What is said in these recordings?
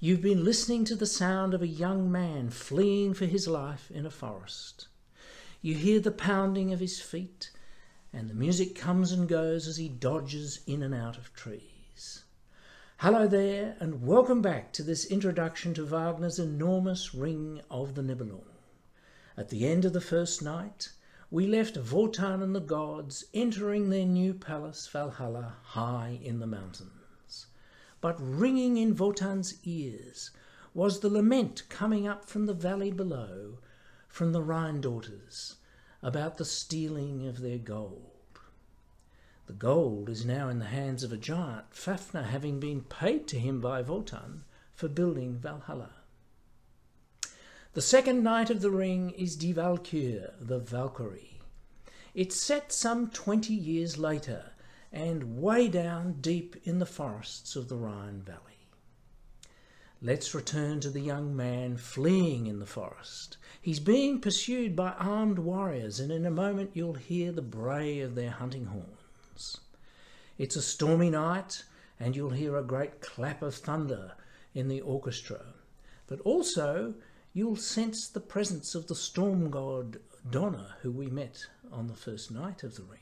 You've been listening to the sound of a young man fleeing for his life in a forest. You hear the pounding of his feet, and the music comes and goes as he dodges in and out of trees. Hello there, and welcome back to this introduction to Wagner's enormous Ring of the Nibelung. At the end of the first night, we left Wotan and the gods entering their new palace Valhalla high in the mountains. But ringing in Wotan's ears was the lament coming up from the valley below, from the Rhine daughters, about the stealing of their gold. The gold is now in the hands of a giant, Fafnir having been paid to him by Wotan for building Valhalla. The second night of the ring is Die Valkyrie, the Valkyrie. It's set some 20 years later, and way down deep in the forests of the Rhine Valley. Let's return to the young man fleeing in the forest. He's being pursued by armed warriors, and in a moment you'll hear the bray of their hunting horns. It's a stormy night, and you'll hear a great clap of thunder in the orchestra. But also, you'll sense the presence of the storm god Donna, who we met on the first night of the ring.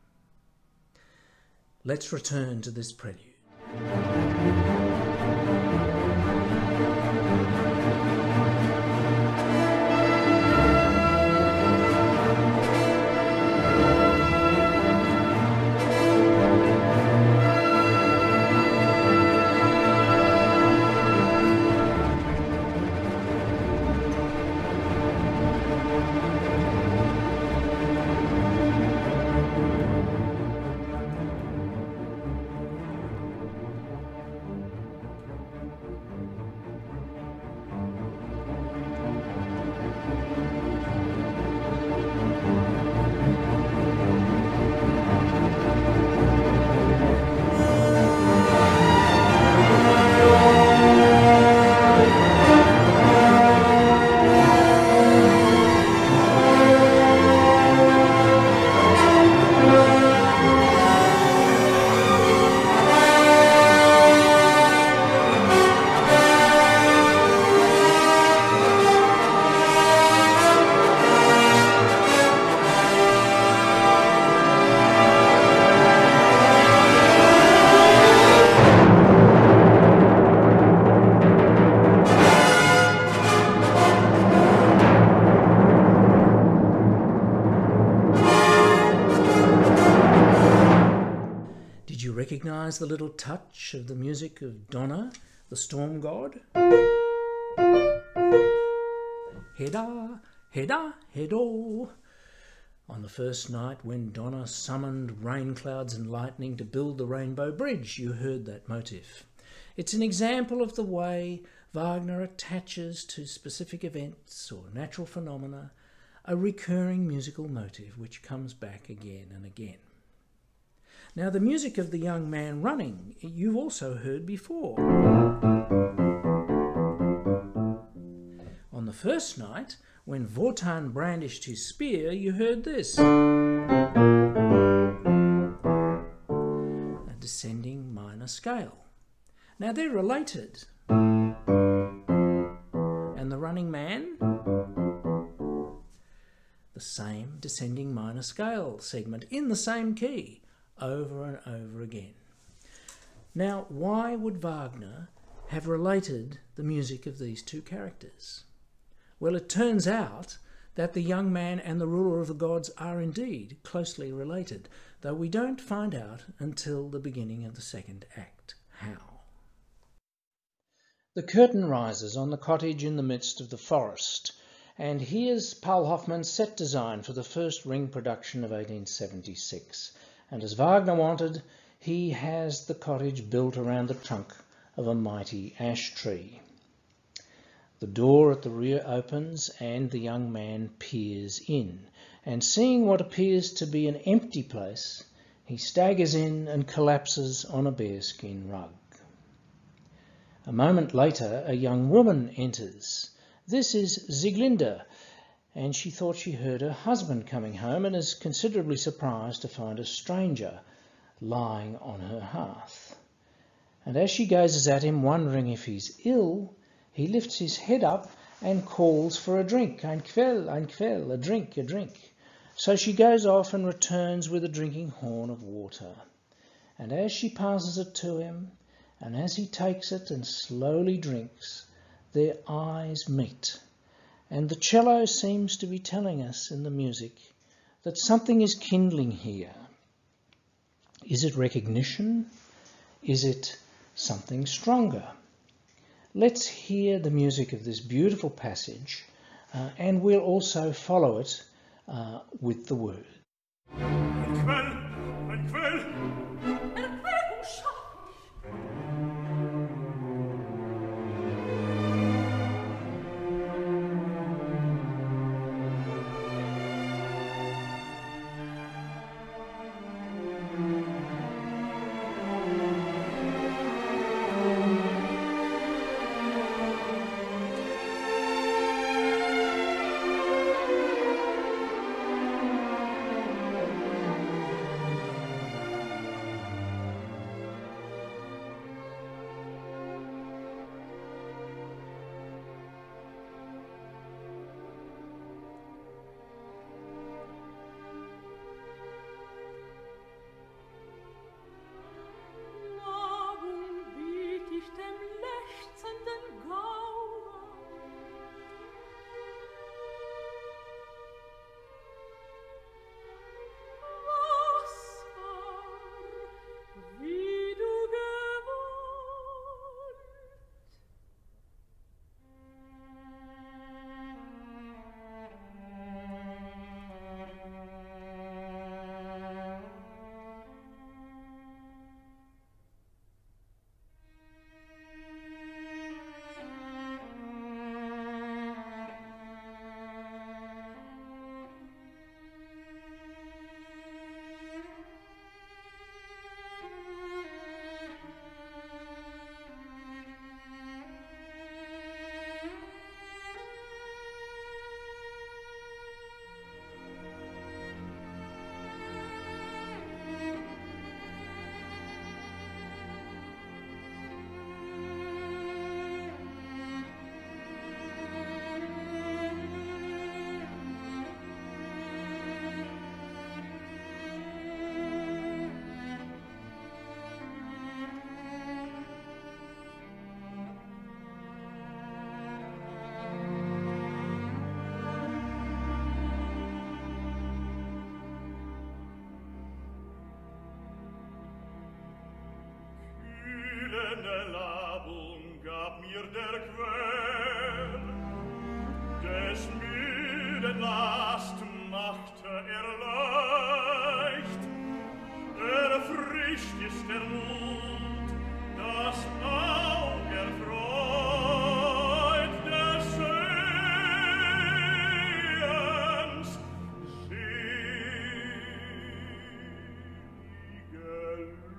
Let's return to this prelude. Recognize the little touch of the music of Donna, the storm god? Heda, heda, hedo. On the first night when Donna summoned rain clouds and lightning to build the Rainbow Bridge, you heard that motif. It's an example of the way Wagner attaches to specific events or natural phenomena a recurring musical motif which comes back again and again. Now, the music of the young man running, you've also heard before. On the first night, when Wotan brandished his spear, you heard this. A descending minor scale. Now, they're related. And the running man? The same descending minor scale segment in the same key, over and over again. Now, why would Wagner have related the music of these two characters? Well, it turns out that the young man and the ruler of the gods are indeed closely related, though we don't find out until the beginning of the second act how. The curtain rises on the cottage in the midst of the forest, and here's Paul Hoffmann's set design for the first Ring production of 1876. And as Wagner wanted, he has the cottage built around the trunk of a mighty ash tree. The door at the rear opens and the young man peers in, and seeing what appears to be an empty place, he staggers in and collapses on a bearskin rug. A moment later, a young woman enters. This is Sieglinde, and she thought she heard her husband coming home and is considerably surprised to find a stranger lying on her hearth. And as she gazes at him, wondering if he's ill, he lifts his head up and calls for a drink. Ein Quell, a drink, a drink. So she goes off and returns with a drinking horn of water. And as she passes it to him, and as he takes it and slowly drinks, their eyes meet. And the cello seems to be telling us in the music that something is kindling here. Is it recognition? Is it something stronger? Let's hear the music of this beautiful passage, and we'll also follow it with the word. Ein Quell, ein Quell. Kühlende Labung gab mir der Quell, des müden Last machte leicht, erfrischt ist der Mund, das Auge erfreut des Sehens, selige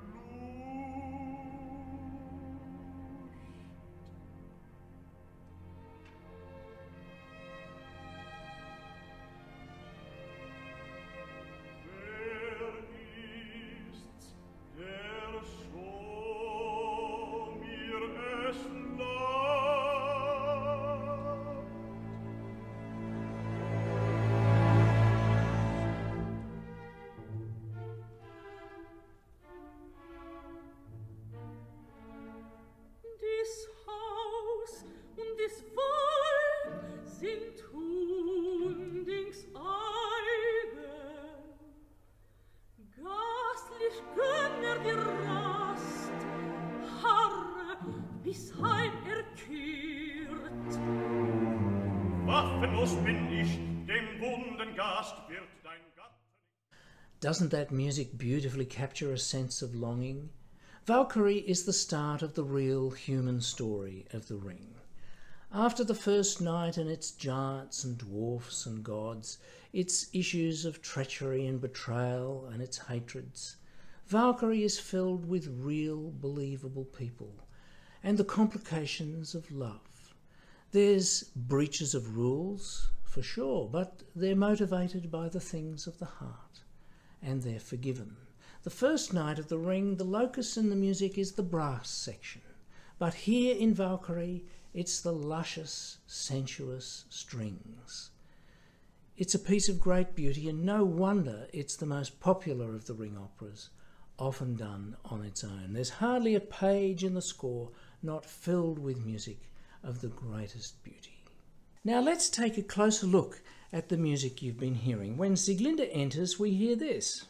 Doesn't that music beautifully capture a sense of longing? Valkyrie is the start of the real human story of the Ring. After the first night and its giants and dwarfs and gods, its issues of treachery and betrayal and its hatreds, Valkyrie is filled with real, believable people and the complications of love. There's breaches of rules, for sure, but they're motivated by the things of the heart, and they're forgiven. The first night of the Ring, the locus in the music is the brass section. But here in Valkyrie, it's the luscious, sensuous strings. It's a piece of great beauty, and no wonder it's the most popular of the Ring operas, often done on its own. There's hardly a page in the score not filled with music of the greatest beauty. Now let's take a closer look at the music you've been hearing. When Sieglinde enters, we hear this.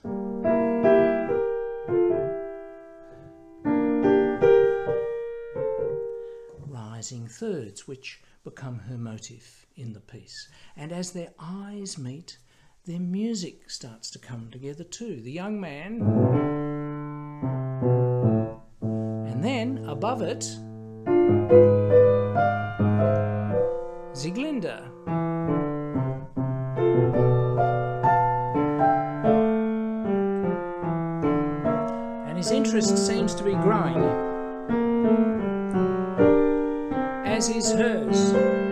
Rising thirds, which become her motif in the piece. And as their eyes meet, their music starts to come together too. The young man, and then above it, Sieglinde. And his interest seems to be growing, as is hers.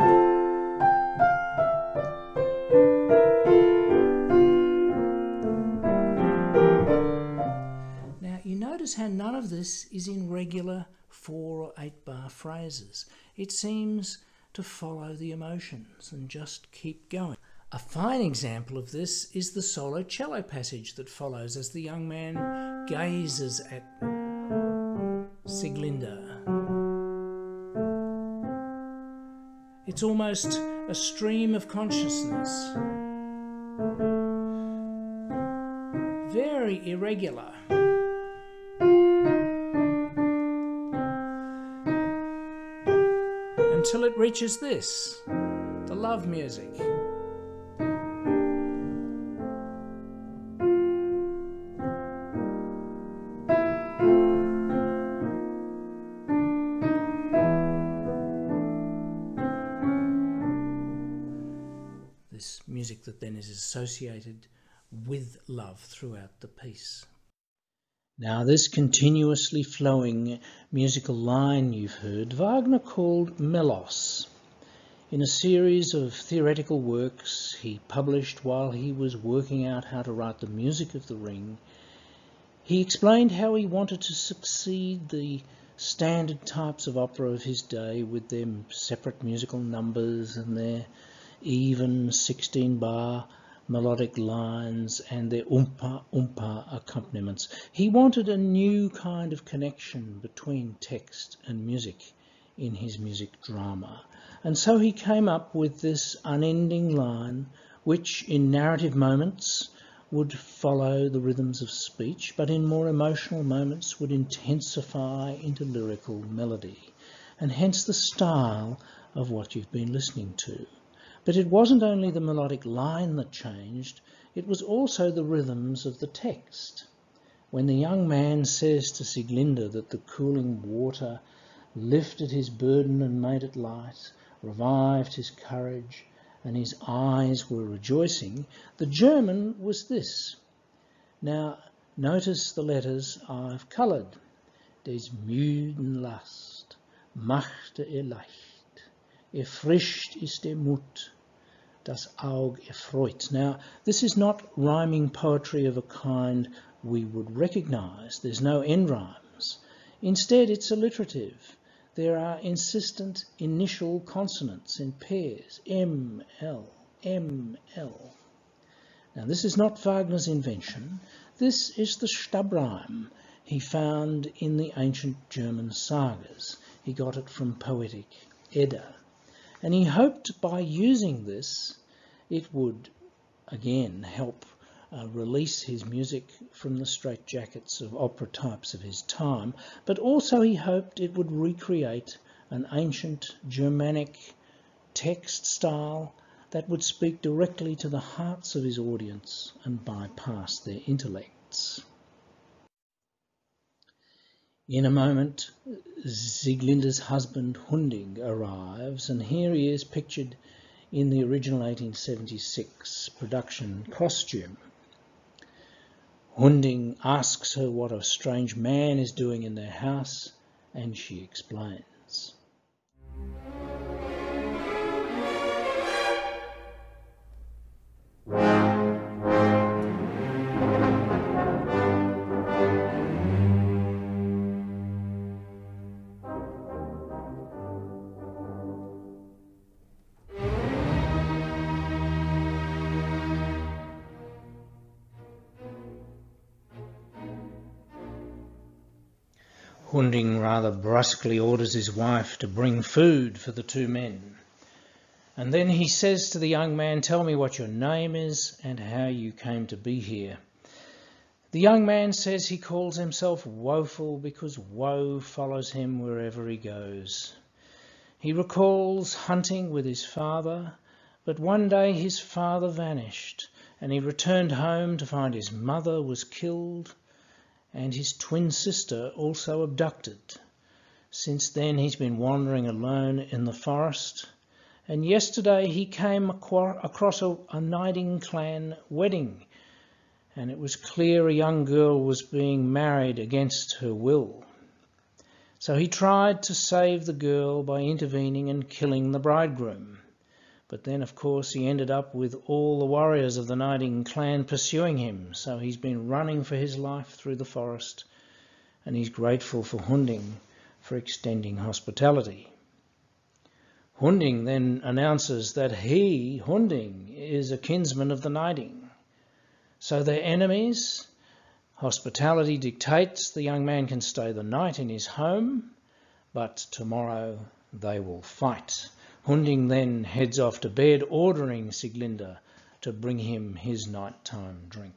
Now you notice how none of this is in regular 4 or 8 bar phrases. It seems to follow the emotions and just keep going. A fine example of this is the solo cello passage that follows as the young man gazes at Sieglinde. It's almost a stream of consciousness. Very irregular. Until it reaches this, the love music. This music that then is associated with love throughout the piece. Now this continuously flowing musical line you've heard, Wagner called melos. In a series of theoretical works he published while he was working out how to write the music of the Ring, he explained how he wanted to succeed the standard types of opera of his day with their separate musical numbers and their even 16-bar melodic lines and their umpa accompaniments. He wanted a new kind of connection between text and music in his music drama. And so he came up with this unending line which in narrative moments would follow the rhythms of speech, but in more emotional moments would intensify into lyrical melody, and hence the style of what you've been listening to. But it wasn't only the melodic line that changed, it was also the rhythms of the text. When the young man says to Sieglinde that the cooling water lifted his burden and made it light, revived his courage, and his eyes were rejoicing, the German was this. Now notice the letters I've coloured. Des müden Last machte leicht, erfrischt ist der Mut, das Aug erfreut. Now, this is not rhyming poetry of a kind we would recognise. There's no end rhymes. Instead, it's alliterative. There are insistent initial consonants in pairs, M, L, M, L. Now, this is not Wagner's invention. This is the Stabrhyme he found in the ancient German sagas. He got it from poetic Edda. And he hoped by using this, it would again help release his music from the straitjackets of opera types of his time, but also he hoped it would recreate an ancient Germanic text style that would speak directly to the hearts of his audience and bypass their intellects. In a moment, Sieglinde's husband Hunding arrives, and here he is pictured in the original 1876 production costume. Hunding asks her what a strange man is doing in their house, and she explains. Hunding rather brusquely orders his wife to bring food for the two men. And then he says to the young man, "Tell me what your name is and how you came to be here." The young man says he calls himself Woeful because woe follows him wherever he goes. He recalls hunting with his father, but one day his father vanished, and he returned home to find his mother was killed and his twin sister also abducted. Since then he's been wandering alone in the forest, and yesterday he came across a Nibelung clan wedding, and it was clear a young girl was being married against her will. So he tried to save the girl by intervening and killing the bridegroom. But then, of course, he ended up with all the warriors of the Nibelung clan pursuing him. So he's been running for his life through the forest, and he's grateful for Hunding for extending hospitality. Hunding then announces that he, Hunding, is a kinsman of the Nibelung. So they're enemies. Hospitality dictates the young man can stay the night in his home, but tomorrow they will fight. Hunding then heads off to bed, ordering Sieglinde to bring him his nighttime drink.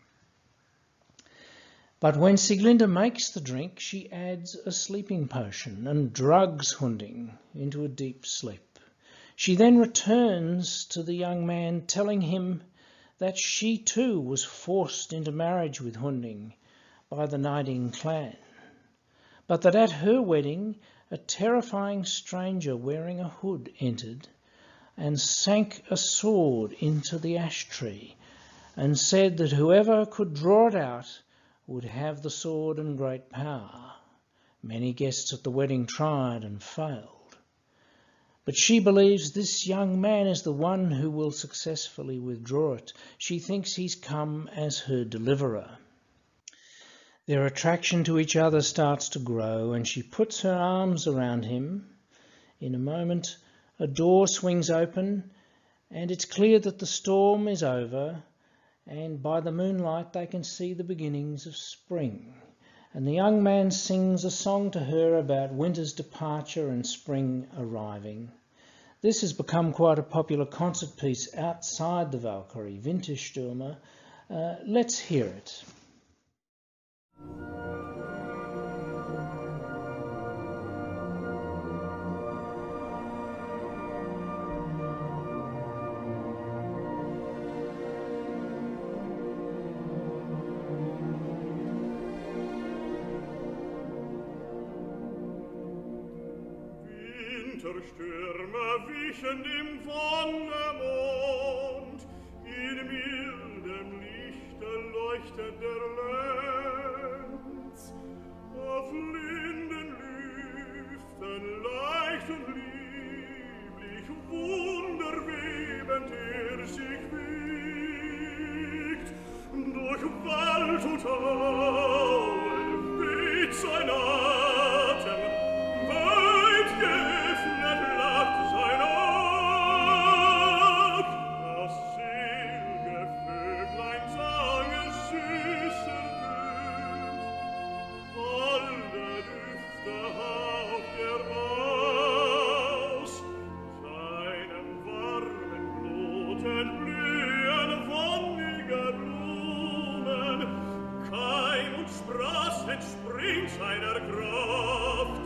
But when Sieglinde makes the drink, she adds a sleeping potion and drugs Hunding into a deep sleep. She then returns to the young man, telling him that she too was forced into marriage with Hunding by the Nibelung clan, but that at her wedding a terrifying stranger wearing a hood entered and sank a sword into the ash tree and said that whoever could draw it out would have the sword and great power. Many guests at the wedding tried and failed. But she believes this young man is the one who will successfully withdraw it. She thinks he's come as her deliverer. Their attraction to each other starts to grow, and she puts her arms around him. In a moment, a door swings open, and it's clear that the storm is over, and by the moonlight they can see the beginnings of spring. And the young man sings a song to her about winter's departure and spring arriving. This has become quite a popular concert piece outside the Valkyrie, Winterstürme. Let's hear it. Winterstürme wichen dem Wonnemond, in mildem Lichte leuchtet der Lenz. Auf linden Lüften leicht und lieblich, wunderwebend sich wiegt. Durch Wald und Auen weht sein Atem, weit geöffnet lacht sein Aug. Das selige Vöglein sang es süßer Tönt, holde Düfte haucht aus. Seinem warmen Blut entblühen wonnige Blumen, Keim und Spross entspringt seiner Kraft.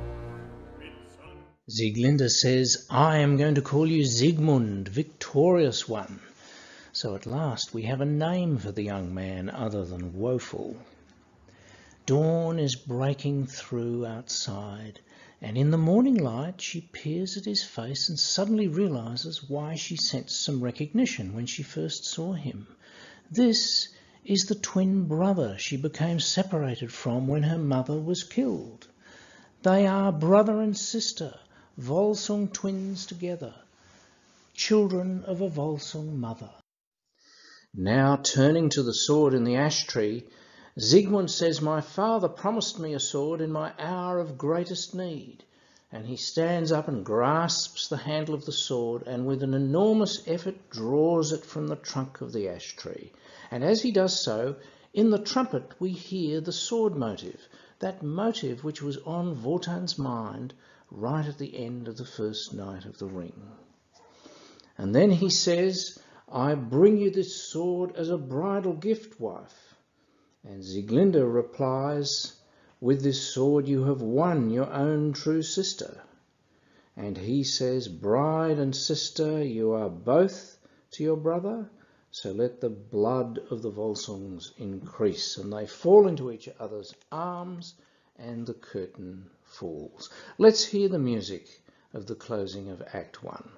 Sieglinde says, "I am going to call you Siegmund, victorious one." So at last we have a name for the young man other than Woeful. Dawn is breaking through outside, and in the morning light she peers at his face and suddenly realizes why she sensed some recognition when she first saw him. This is the twin brother she became separated from when her mother was killed. They are brother and sister, Volsung twins together, children of a Volsung mother. Now turning to the sword in the ash tree, Siegmund says, "My father promised me a sword in my hour of greatest need." And he stands up and grasps the handle of the sword and with an enormous effort draws it from the trunk of the ash tree. And as he does so, in the trumpet we hear the sword motive, that motive which was on Wotan's mind right at the end of the first night of the ring. And then he says, I bring you this sword as a bridal gift, wife. And Sieglinde replies, with this sword you have won your own true sister. And he says, bride and sister, you are both to your brother, so let the blood of the Volsungs increase. And they fall into each other's arms, and the curtain falls. Let's hear the music of the closing of Act 1.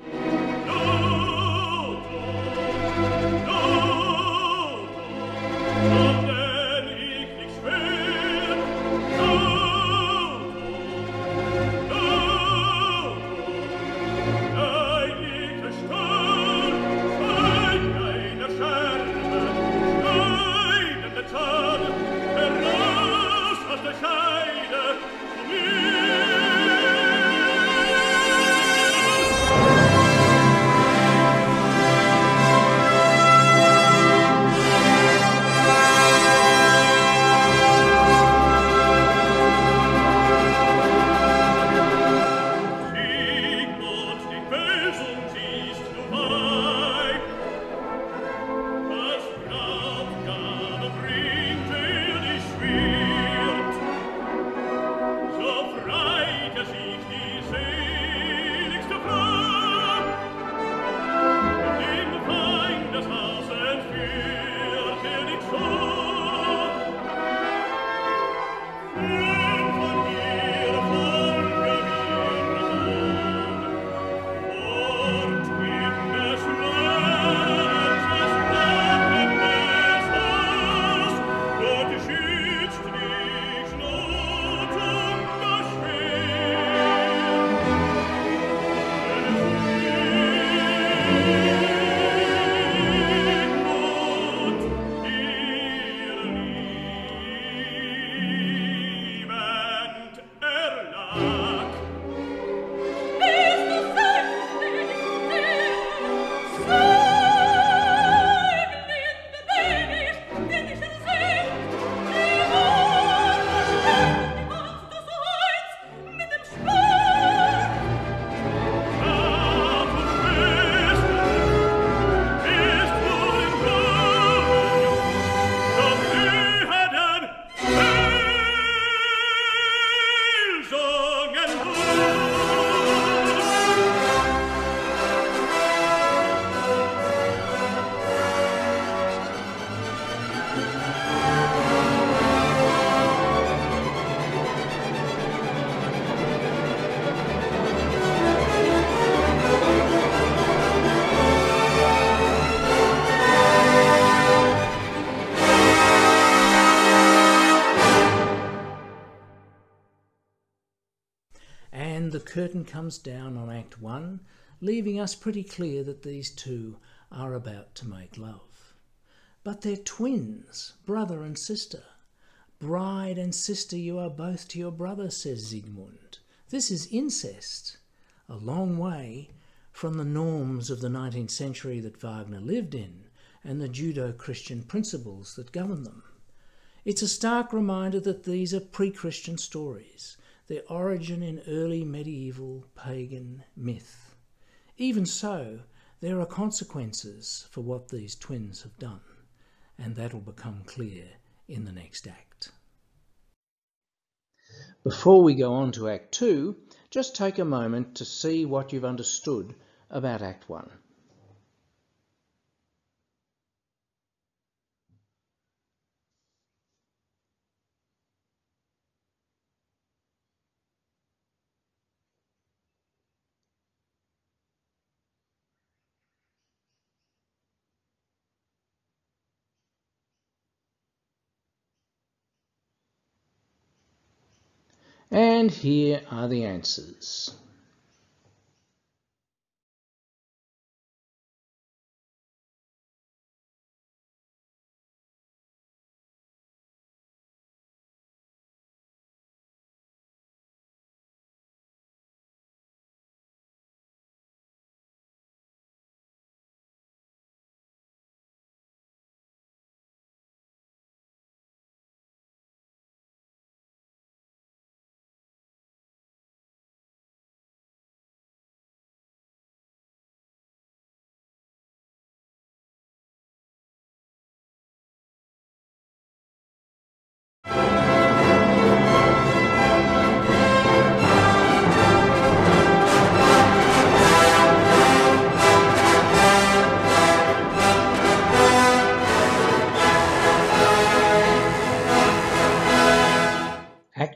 And the curtain comes down on Act 1, leaving us pretty clear that these two are about to make love. But they're twins, brother and sister. Bride and sister, you are both to your brother, says Siegmund. This is incest, a long way from the norms of the 19th century that Wagner lived in and the Judeo-Christian principles that govern them. It's a stark reminder that these are pre-Christian stories, their origin in early medieval pagan myth. Even so, there are consequences for what these twins have done, and that'll become clear in the next act. Before we go on to Act 2, just take a moment to see what you've understood about Act 1. And here are the answers.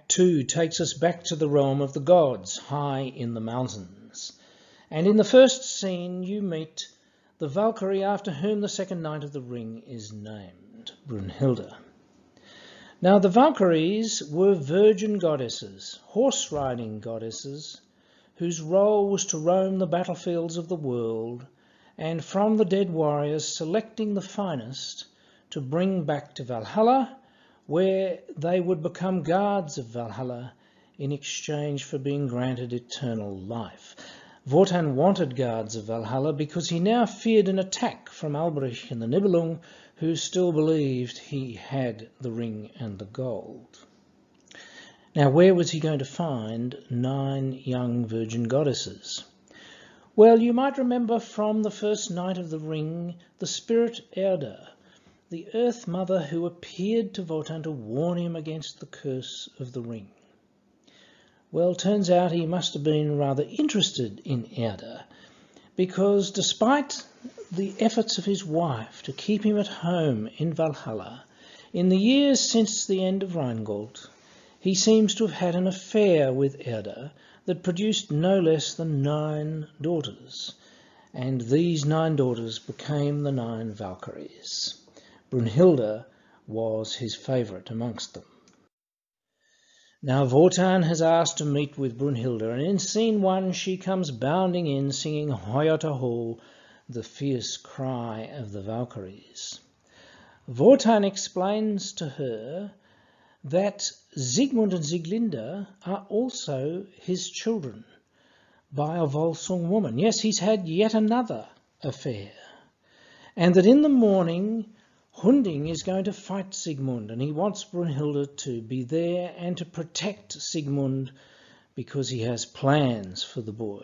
too takes us back to the realm of the gods, high in the mountains. And in the first scene you meet the Valkyrie after whom the second knight of the ring is named, Brunhilde. Now the Valkyries were virgin goddesses, horse-riding goddesses, whose role was to roam the battlefields of the world, and from the dead warriors selecting the finest to bring back to Valhalla, where they would become guards of Valhalla in exchange for being granted eternal life. Wotan wanted guards of Valhalla because he now feared an attack from Alberich and the Nibelung, who still believed he had the ring and the gold. Now, where was he going to find 9 young virgin goddesses? Well, you might remember from the first Knight of the Ring, the spirit Erda, the Earth Mother who appeared to Wotan to warn him against the curse of the ring. Well, turns out he must have been rather interested in Erda, because despite the efforts of his wife to keep him at home in Valhalla, in the years since the end of Rheingold, he seems to have had an affair with Erda that produced no less than 9 daughters, and these 9 daughters became the 9 Valkyries. Brunhilde was his favourite amongst them. Now Wotan has asked to meet with Brunhilde, and in scene 1 she comes bounding in, singing Hoya-to-ho, the fierce cry of the Valkyries. Wotan explains to her that Sigmund and Sieglinde are also his children by a Volsung woman. Yes, he's had yet another affair. And that in the morning Hunding is going to fight Sigmund, and he wants Brunhilde to be there and to protect Sigmund because he has plans for the boy.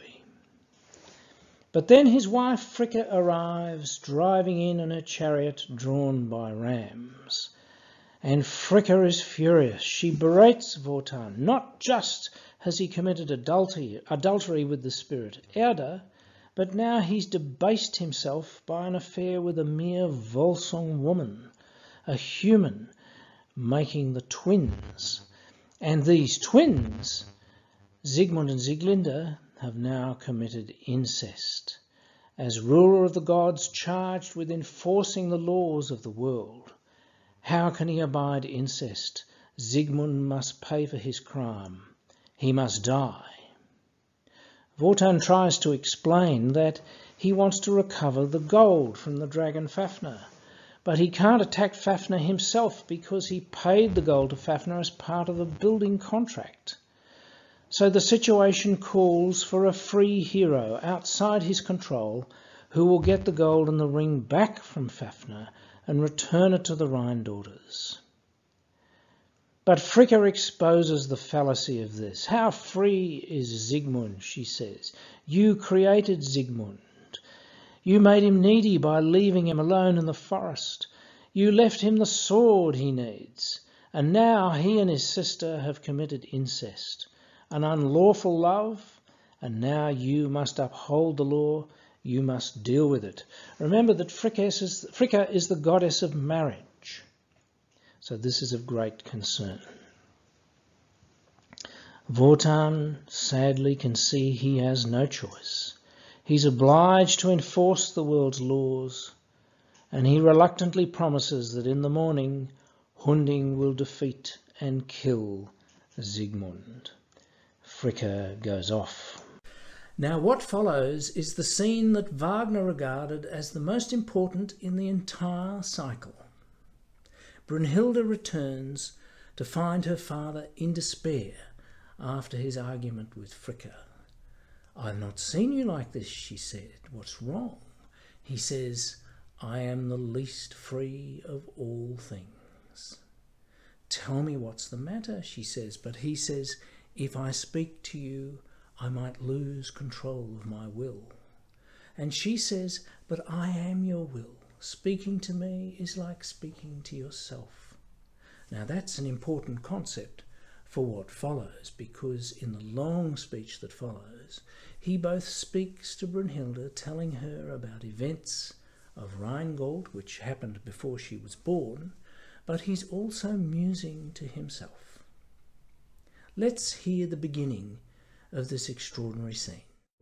But then his wife Fricka arrives, driving in her chariot drawn by rams. And Fricka is furious. She berates Wotan. Not just has he committed adultery with the spirit Erda, but now he's debased himself by an affair with a mere Volsung woman, a human, making the twins. And these twins, Sigmund and Sieglinde, have now committed incest, as ruler of the gods charged with enforcing the laws of the world. How can he abide incest? Sigmund must pay for his crime. He must die. Wotan tries to explain that he wants to recover the gold from the dragon Fafnir, but he can't attack Fafnir himself because he paid the gold to Fafnir as part of a building contract. So the situation calls for a free hero outside his control who will get the gold and the ring back from Fafnir and return it to the Rhine daughters. But Fricka exposes the fallacy of this. How free is Sigmund, she says. You created Sigmund. You made him needy by leaving him alone in the forest. You left him the sword he needs. And now he and his sister have committed incest, an unlawful love, and now you must uphold the law. You must deal with it. Remember that Fricka is the goddess of marriage. So this is of great concern. Wotan sadly can see he has no choice. He's obliged to enforce the world's laws, and he reluctantly promises that in the morning Hunding will defeat and kill Sigmund. Fricka goes off. Now what follows is the scene that Wagner regarded as the most important in the entire cycle. Brunhilde returns to find her father in despair after his argument with Fricka. "I've not seen you like this," she said. "What's wrong?" He says, "I am the least free of all things." "Tell me what's the matter," she says. But he says, "If I speak to you, I might lose control of my will." And she says, "But I am your will. Speaking to me is like speaking to yourself." Now that's an important concept for what follows, because in the long speech that follows, he both speaks to Brunhilde, telling her about events of Rheingold, which happened before she was born, but he's also musing to himself. Let's hear the beginning of this extraordinary scene.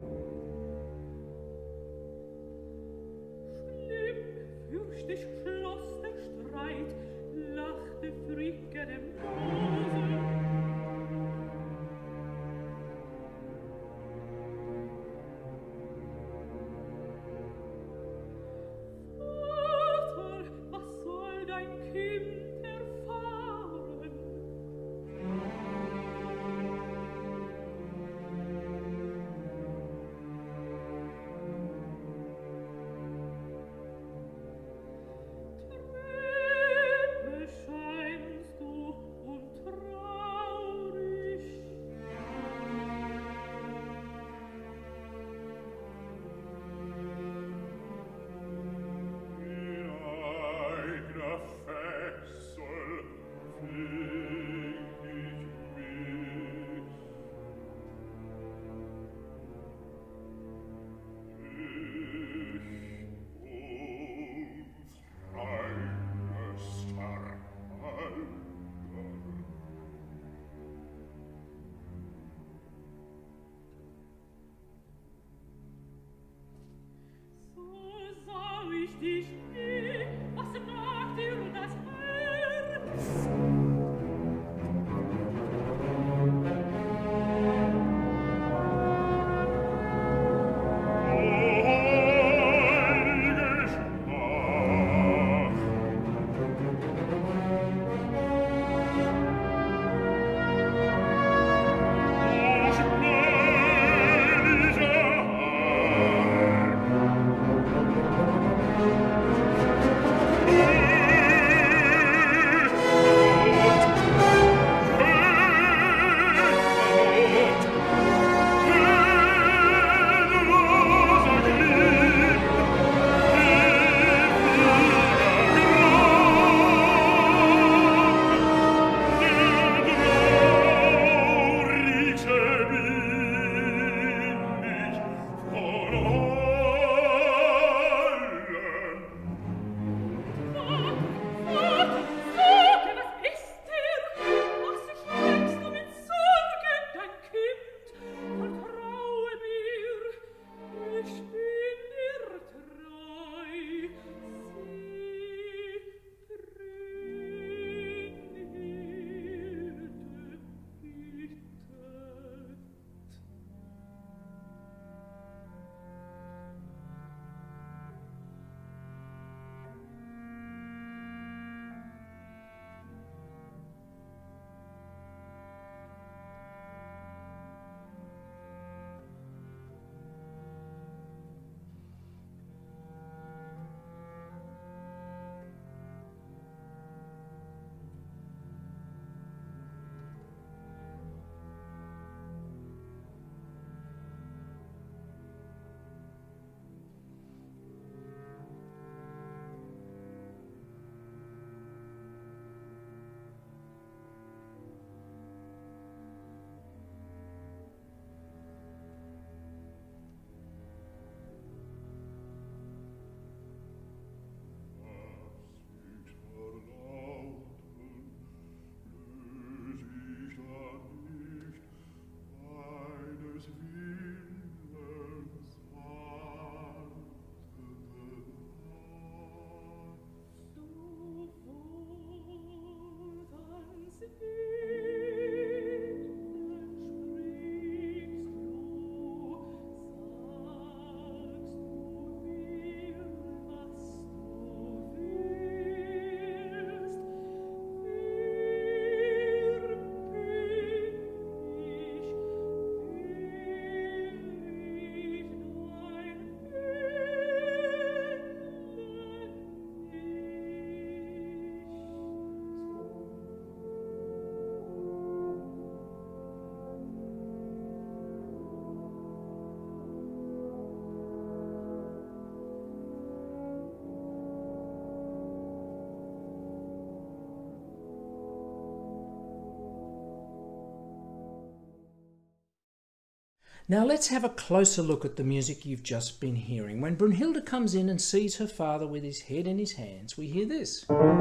Now let's have a closer look at the music you've just been hearing. When Brunhilde comes in and sees her father with his head in his hands, we hear this. Thank you.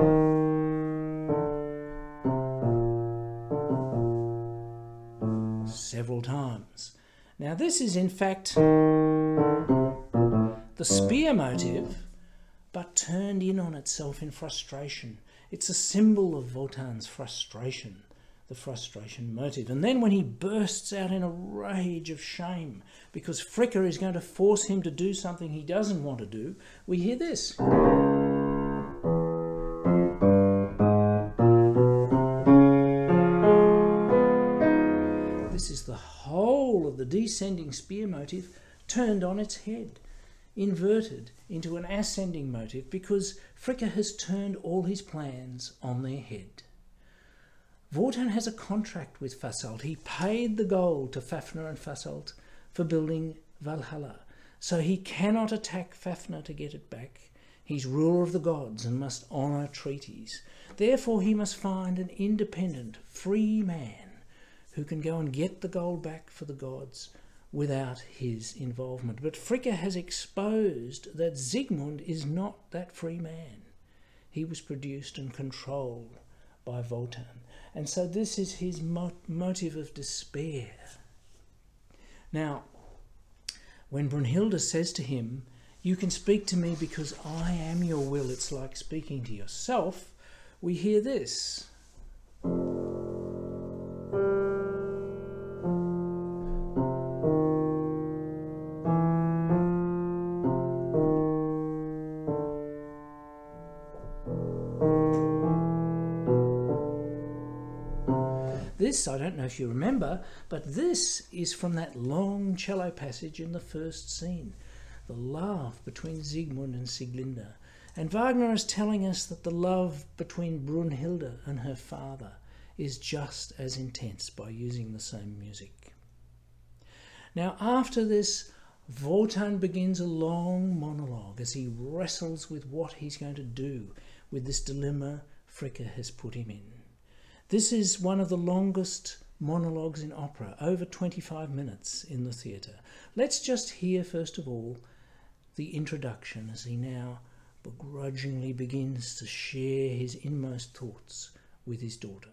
several times. Now this is in fact the spear motive, but turned in on itself in frustration. It's a symbol of Wotan's frustration, the frustration motive. And then when he bursts out in a rage of shame because Fricka is going to force him to do something he doesn't want to do, we hear this. This is the whole of the descending spear motive turned on its head, inverted into an ascending motive, because Fricka has turned all his plans on their head. Wotan has a contract with Fasolt. He paid the gold to Fafnir and Fasolt for building Valhalla, so he cannot attack Fafnir to get it back. He's ruler of the gods and must honour treaties. Therefore he must find an independent, free man who can go and get the gold back for the gods without his involvement. But Fricka has exposed that Sigmund is not that free man. He was produced and controlled by Wotan. And so this is his motive of despair. Now, when Brunhilde says to him, "You can speak to me because I am your will, it's like speaking to yourself," we hear this. This, I don't know if you remember, but this is from that long cello passage in the first scene, the love between Sigmund and Sieglinde. And Wagner is telling us that the love between Brunhilde and her father is just as intense by using the same music. Now after this, Wotan begins a long monologue as he wrestles with what he's going to do with this dilemma Fricka has put him in. This is one of the longest monologues in opera, over 25 minutes in the theatre. Let's just hear first of all the introduction as he now begrudgingly begins to share his inmost thoughts with his daughter.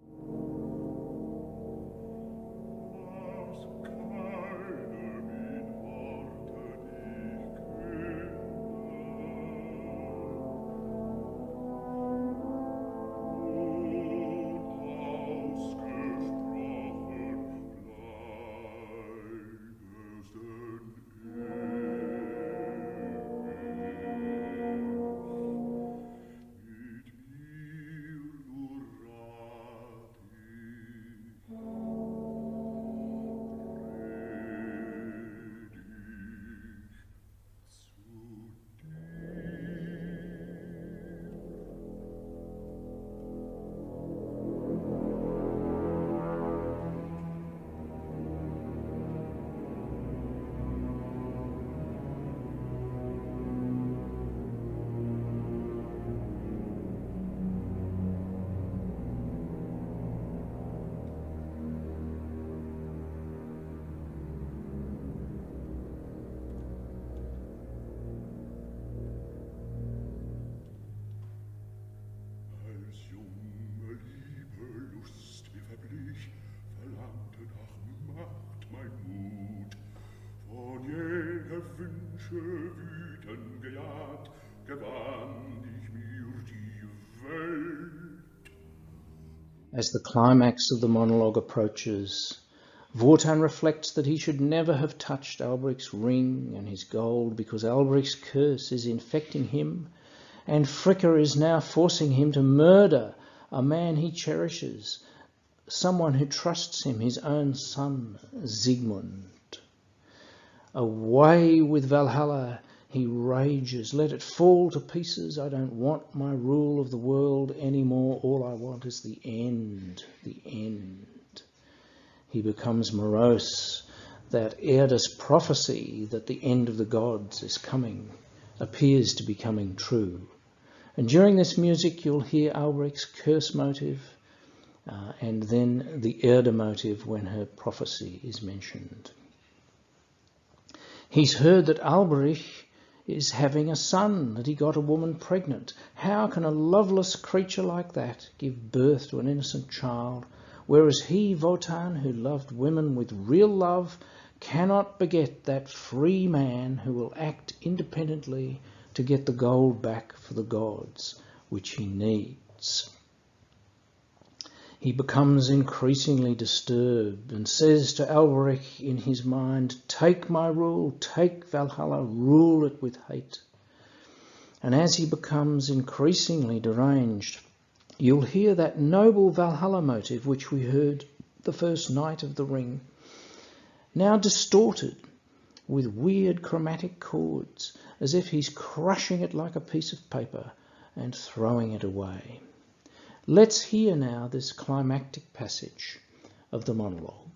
Wüten gejagt, gewann ich mir die Welt. As the climax of the monologue approaches, Wotan reflects that he should never have touched Alberic's ring and his gold because Alberic's curse is infecting him, and Fricka is now forcing him to murder a man he cherishes, someone who trusts him, his own son, Sigmund. Away with Valhalla, he rages. Let it fall to pieces. I don't want my rule of the world anymore. All I want is the end, the end. He becomes morose. That Erda's prophecy that the end of the gods is coming appears to be coming true. And during this music, you'll hear Alberic's curse motive and then the Erda motive when her prophecy is mentioned. He's heard that Alberic is having a son, that he got a woman pregnant. How can a loveless creature like that give birth to an innocent child whereas he, Wotan, who loved women with real love, cannot beget that free man who will act independently to get the gold back for the gods, which he needs. He becomes increasingly disturbed and says to Alberich in his mind, "Take my rule, take Valhalla, rule it with hate." And as he becomes increasingly deranged, you'll hear that noble Valhalla motive which we heard the first night of the Ring, now distorted with weird chromatic chords, as if he's crushing it like a piece of paper and throwing it away. Let's hear now this climactic passage of the monologue.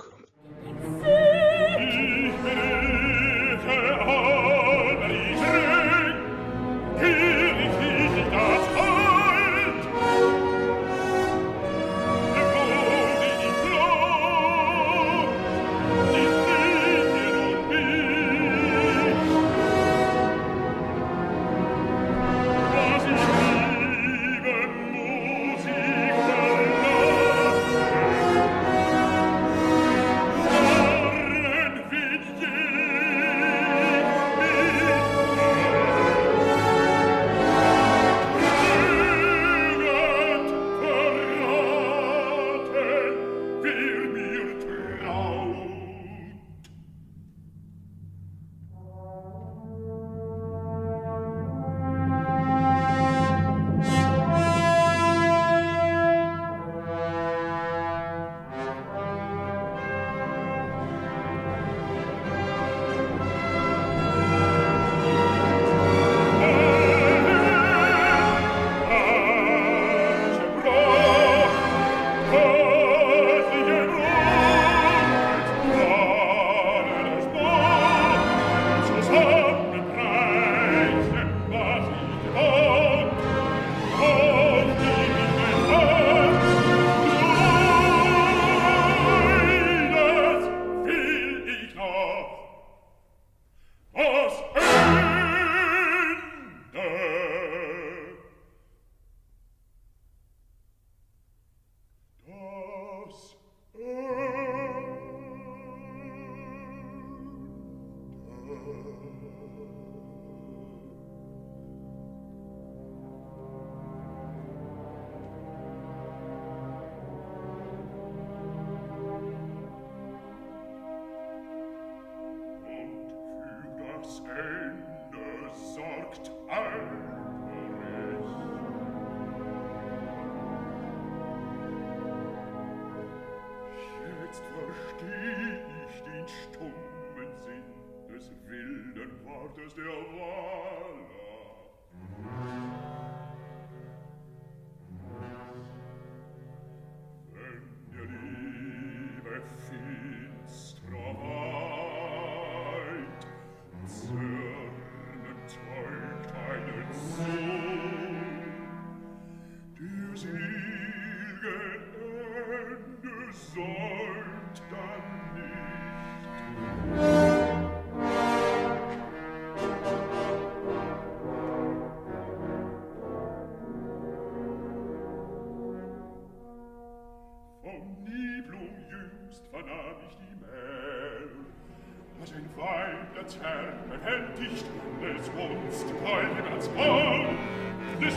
Vom Nibelung jüngst vernahm ich die Mähl, was ein Weib der Zerr befältigt, des Gunst Gold als Baum, des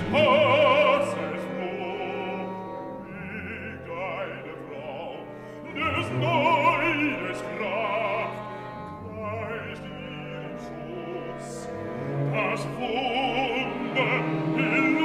Hasses Lob, wie eine Frau, des Neides Kraft, kreist ihren Schoß, das Wunder in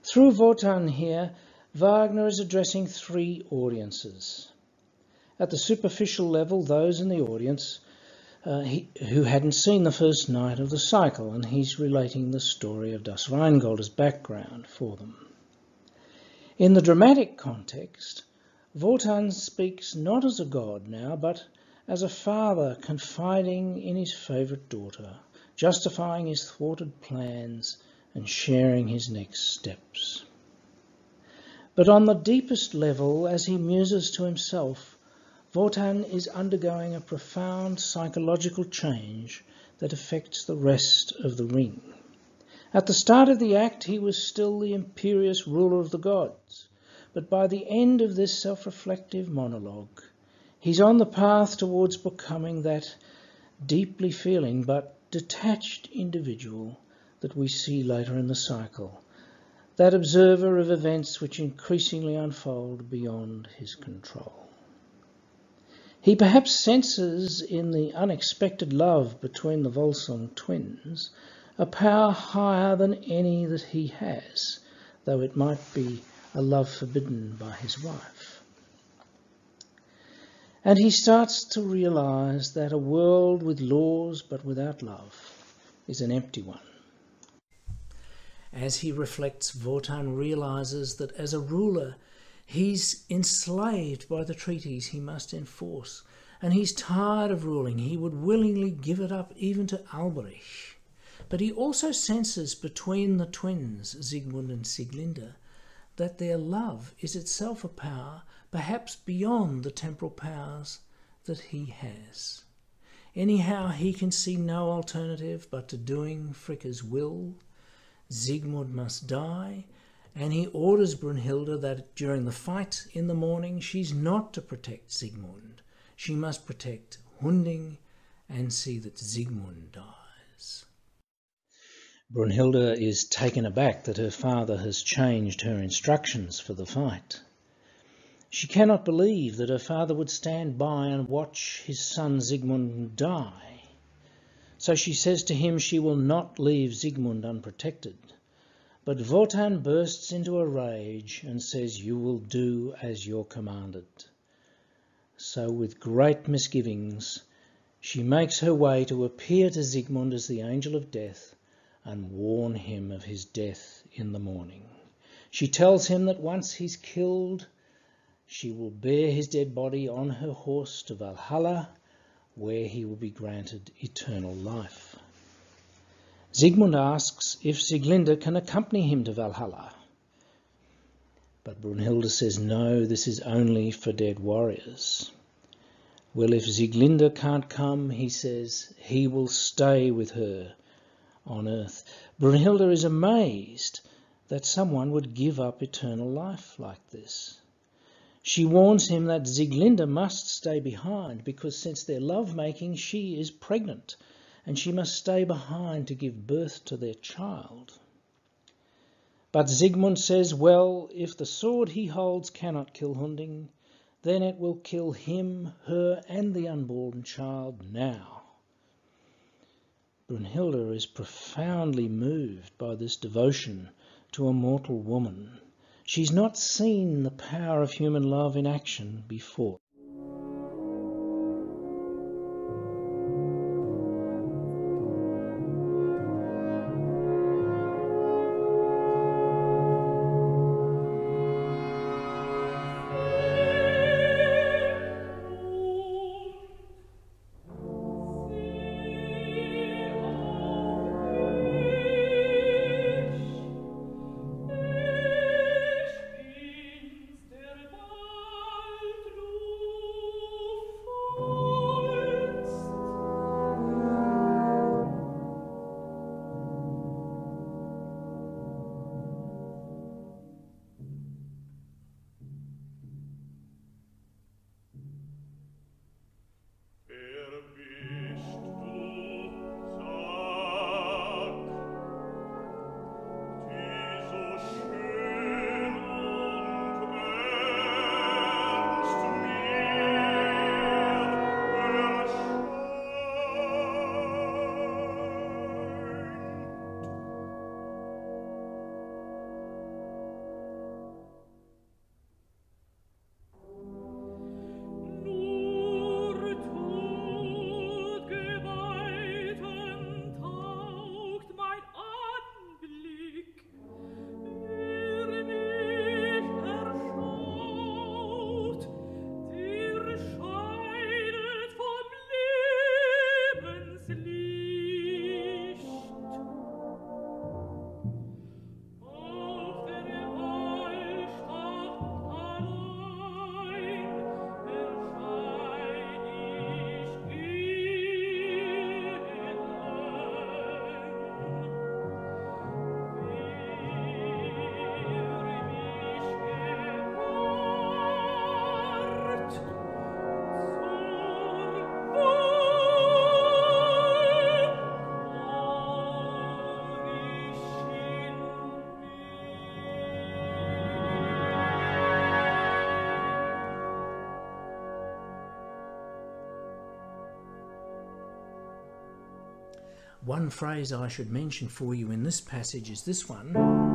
Through Wotan here, Wagner is addressing three audiences. At the superficial level, those in the audience who hadn't seen the first night of the cycle, and he's relating the story of Das Rheingold as background for them. In the dramatic context, Wotan speaks not as a god now, but as a father confiding in his favourite daughter, justifying his thwarted plans and sharing his next steps. But on the deepest level, as he muses to himself, Wotan is undergoing a profound psychological change that affects the rest of the ring. At the start of the act, he was still the imperious ruler of the gods, but by the end of this self-reflective monologue, he's on the path towards becoming that deeply feeling but detached individual that we see later in the cycle, that observer of events which increasingly unfold beyond his control. He perhaps senses in the unexpected love between the Volsung twins a power higher than any that he has, though it might be a love forbidden by his wife. And he starts to realise that a world with laws but without love is an empty one. As he reflects, Wotan realises that as a ruler, he's enslaved by the treaties he must enforce, and he's tired of ruling. He would willingly give it up even to Alberich. But he also senses between the twins, Sigmund and Sieglinde, that their love is itself a power perhaps beyond the temporal powers that he has. Anyhow, he can see no alternative but to doing Fricka's will. Sigmund must die, and he orders Brunhilde that during the fight in the morning she's not to protect Sigmund. She must protect Hunding and see that Sigmund dies. Brunhilde is taken aback that her father has changed her instructions for the fight. She cannot believe that her father would stand by and watch his son Sigmund die. So she says to him she will not leave Sigmund unprotected. But Wotan bursts into a rage and says, "You will do as you're commanded." So with great misgivings, she makes her way to appear to Sigmund as the angel of death and warn him of his death in the morning. She tells him that once he's killed, she will bear his dead body on her horse to Valhalla, where he will be granted eternal life. Sigmund asks if Sieglinde can accompany him to Valhalla. But Brunhilde says, no, this is only for dead warriors. Well, if Sieglinde can't come, he says, he will stay with her on earth. Brunhilde is amazed that someone would give up eternal life like this. She warns him that Sieglinde must stay behind because since their love-making she is pregnant and she must stay behind to give birth to their child. But Sigmund says, well, if the sword he holds cannot kill Hunding, then it will kill him, her and the unborn child now. Brunhilde is profoundly moved by this devotion to a mortal woman. She's not seen the power of human love in action before. One phrase I should mention for you in this passage is this one.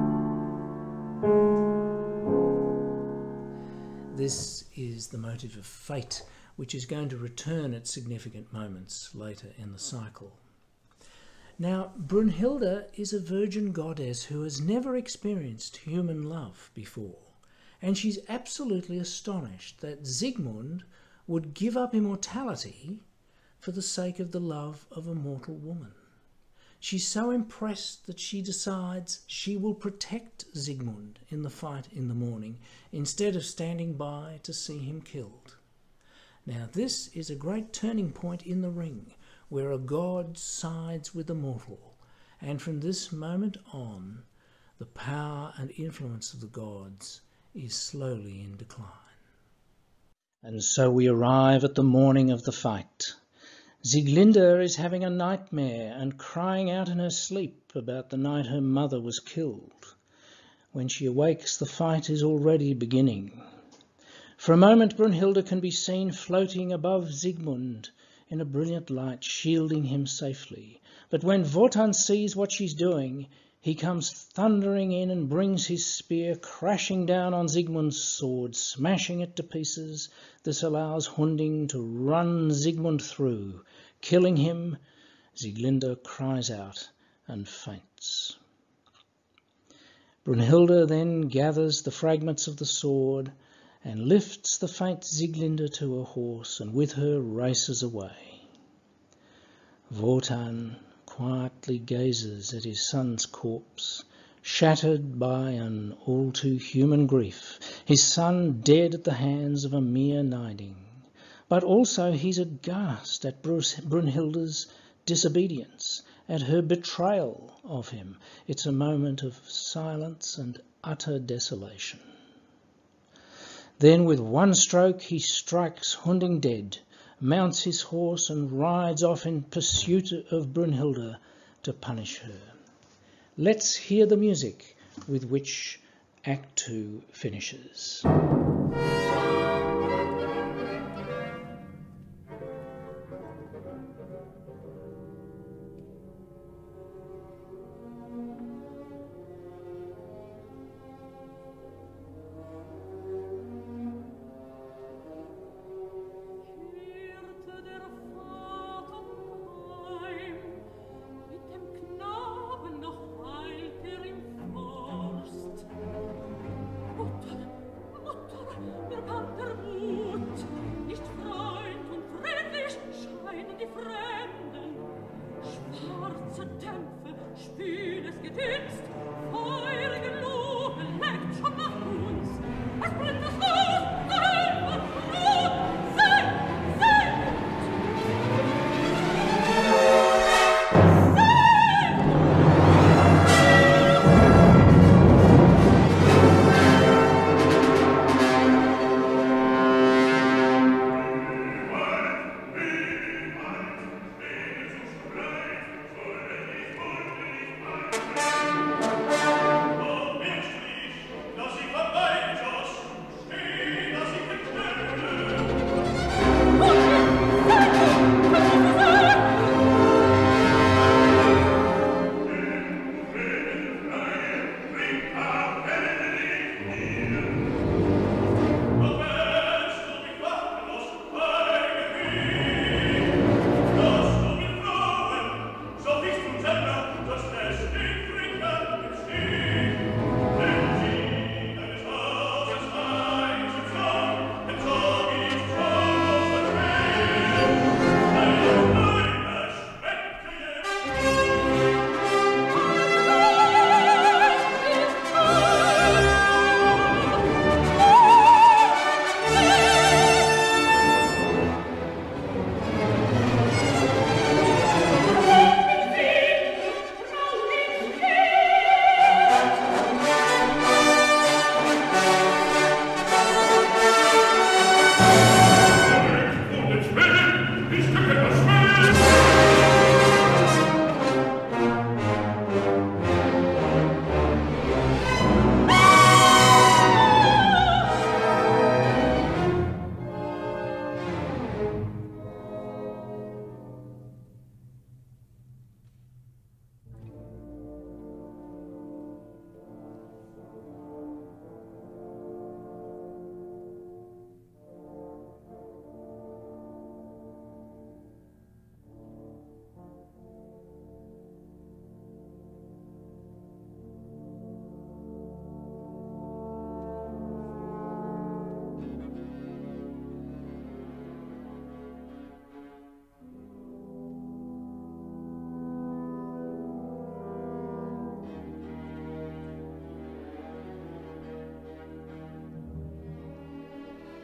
This is the motive of fate, which is going to return at significant moments later in the cycle. Now, Brunhilde is a virgin goddess who has never experienced human love before, and she's absolutely astonished that Sigmund would give up immortality for the sake of the love of a mortal woman. She's so impressed that she decides she will protect Sigmund in the fight in the morning instead of standing by to see him killed. Now, this is a great turning point in the ring, where a god sides with a mortal, and from this moment on, the power and influence of the gods is slowly in decline. And so we arrive at the morning of the fight. Sieglinde is having a nightmare and crying out in her sleep about the night her mother was killed. When she awakes, the fight is already beginning. For a moment, Brunhilde can be seen floating above Sigmund in a brilliant light, shielding him safely. But when Wotan sees what she's doing, he comes thundering in and brings his spear crashing down on Sigmund's sword, smashing it to pieces. This allows Hunding to run Sigmund through. Killing him, Sieglinde cries out and faints. Brunhilde then gathers the fragments of the sword and lifts the faint Sieglinde to her horse, and with her races away. Wotan quietly gazes at his son's corpse, shattered by an all-too-human grief, his son dead at the hands of a mere Niding. But also he's aghast at Brunhilde's disobedience, at her betrayal of him. It's a moment of silence and utter desolation. Then with one stroke he strikes Hunding dead, mounts his horse and rides off in pursuit of Brunhilde to punish her. Let's hear the music with which Act 2 finishes.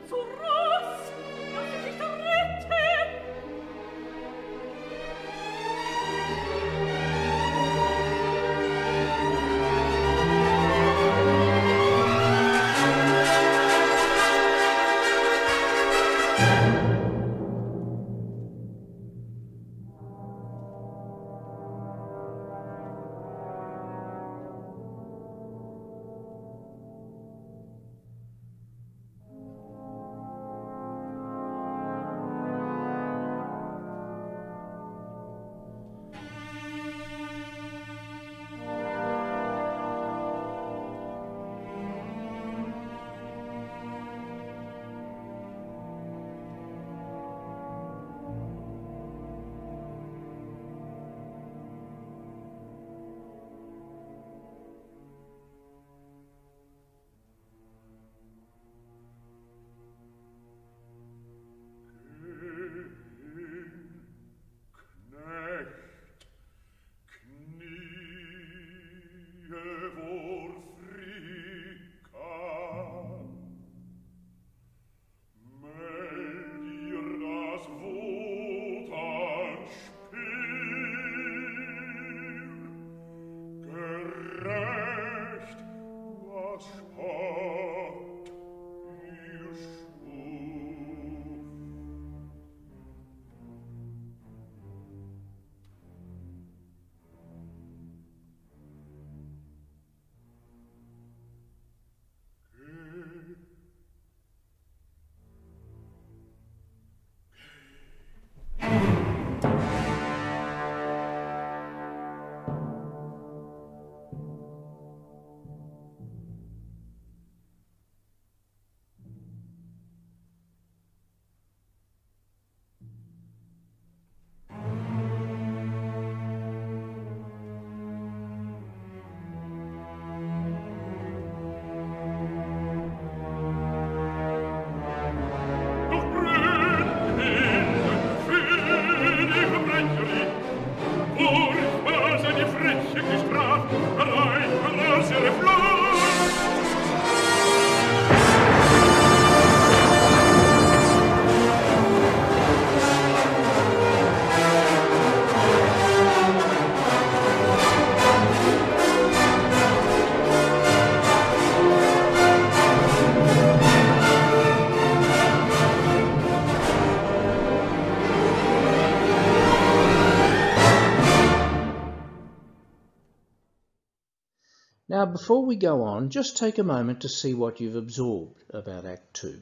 Now, before we go on, just take a moment to see what you've absorbed about Act 2.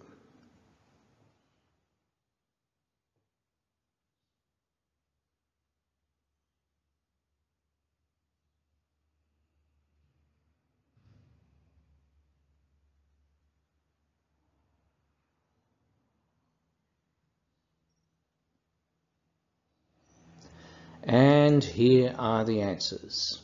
And here are the answers.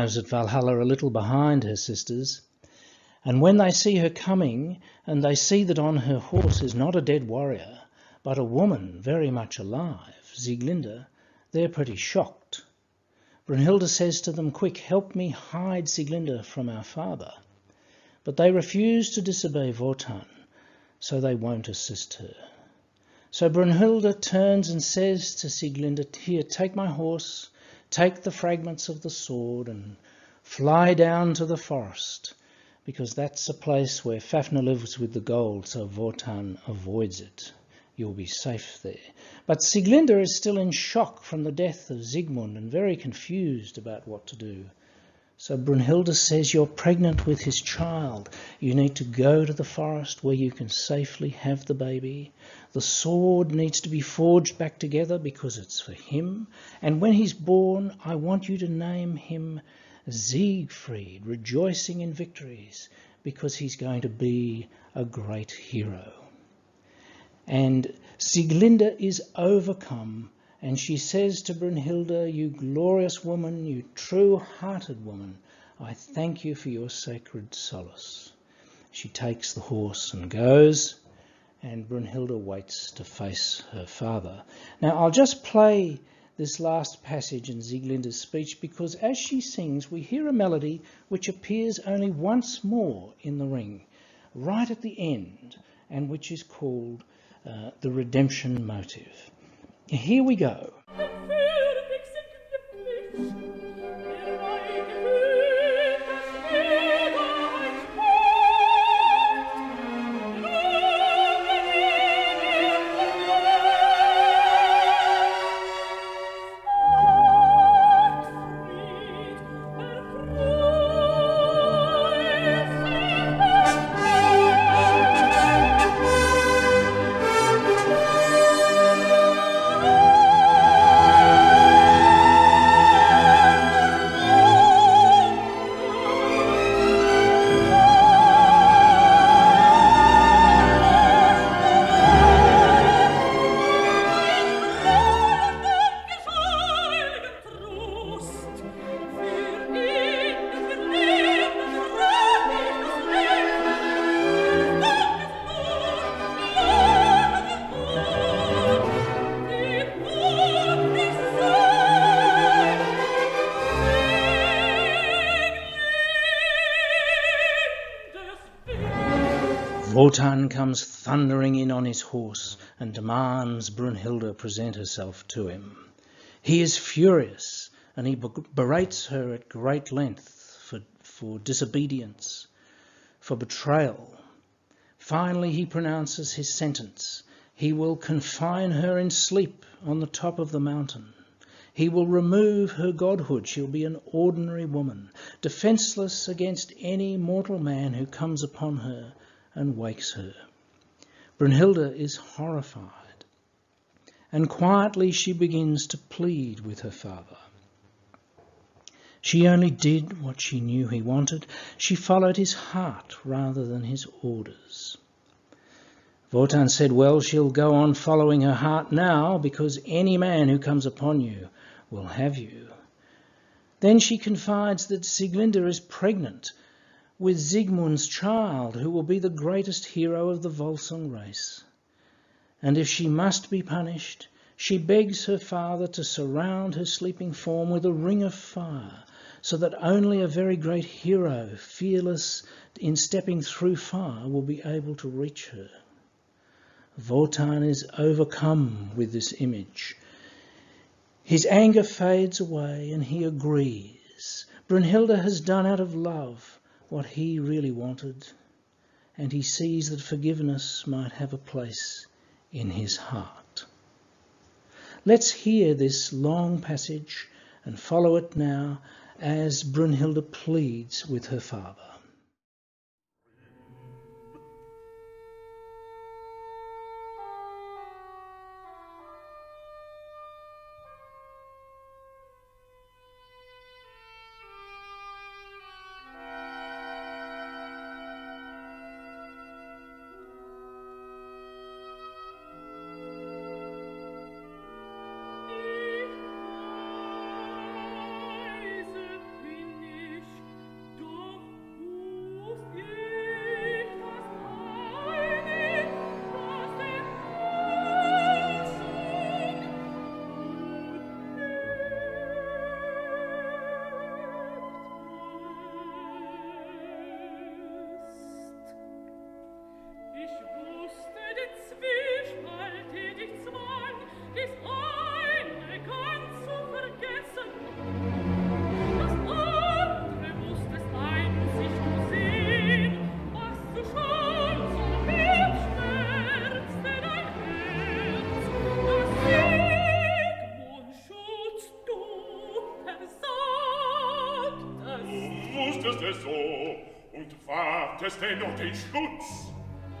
arrives at Valhalla a little behind her sisters, and when they see her coming, and they see that on her horse is not a dead warrior, but a woman very much alive, Sieglinde, they're pretty shocked. Brunhilde says to them, "Quick, help me hide Sieglinde from our father." But they refuse to disobey Wotan, so they won't assist her. So Brunhilde turns and says to Sieglinde, "Here, take my horse, take the fragments of the sword and fly down to the forest, because that's a place where Fafnir lives with the gold, so Wotan avoids it. You'll be safe there." But Sieglinde is still in shock from the death of Sigmund and very confused about what to do. So Brunhilde says, "You're pregnant with his child. You need to go to the forest where you can safely have the baby. The sword needs to be forged back together because it's for him. And when he's born, I want you to name him Siegfried, rejoicing in victories, because he's going to be a great hero." And Sieglinde is overcome, and she says to Brunhilde, "You glorious woman, you true-hearted woman, I thank you for your sacred solace." She takes the horse and goes, and Brunhilde waits to face her father. Now I'll just play this last passage in Sieglinde's speech, because as she sings we hear a melody which appears only once more in the ring, right at the end, and which is called the redemption motive. Here we go. Wotan comes thundering in on his horse and demands Brunhilde present herself to him. He is furious, and he berates her at great length for disobedience, for betrayal. Finally he pronounces his sentence. He will confine her in sleep on the top of the mountain. He will remove her godhood. She'll be an ordinary woman, defenceless against any mortal man who comes upon her and wakes her. Brunhilde is horrified, and quietly she begins to plead with her father. She only did what she knew he wanted. She followed his heart rather than his orders. Wotan said, "Well, she'll go on following her heart now, because any man who comes upon you will have you." Then she confides that Sieglinde is pregnant with Sigmund's child, who will be the greatest hero of the Volsung race. And if she must be punished, she begs her father to surround her sleeping form with a ring of fire, so that only a very great hero, fearless in stepping through fire, will be able to reach her. Wotan is overcome with this image. His anger fades away and he agrees. Brunhilde has done out of love what he really wanted, and he sees that forgiveness might have a place in his heart. Let's hear this long passage and follow it now as Brunhilde pleads with her father. es so und wartest dennoch den Schutz.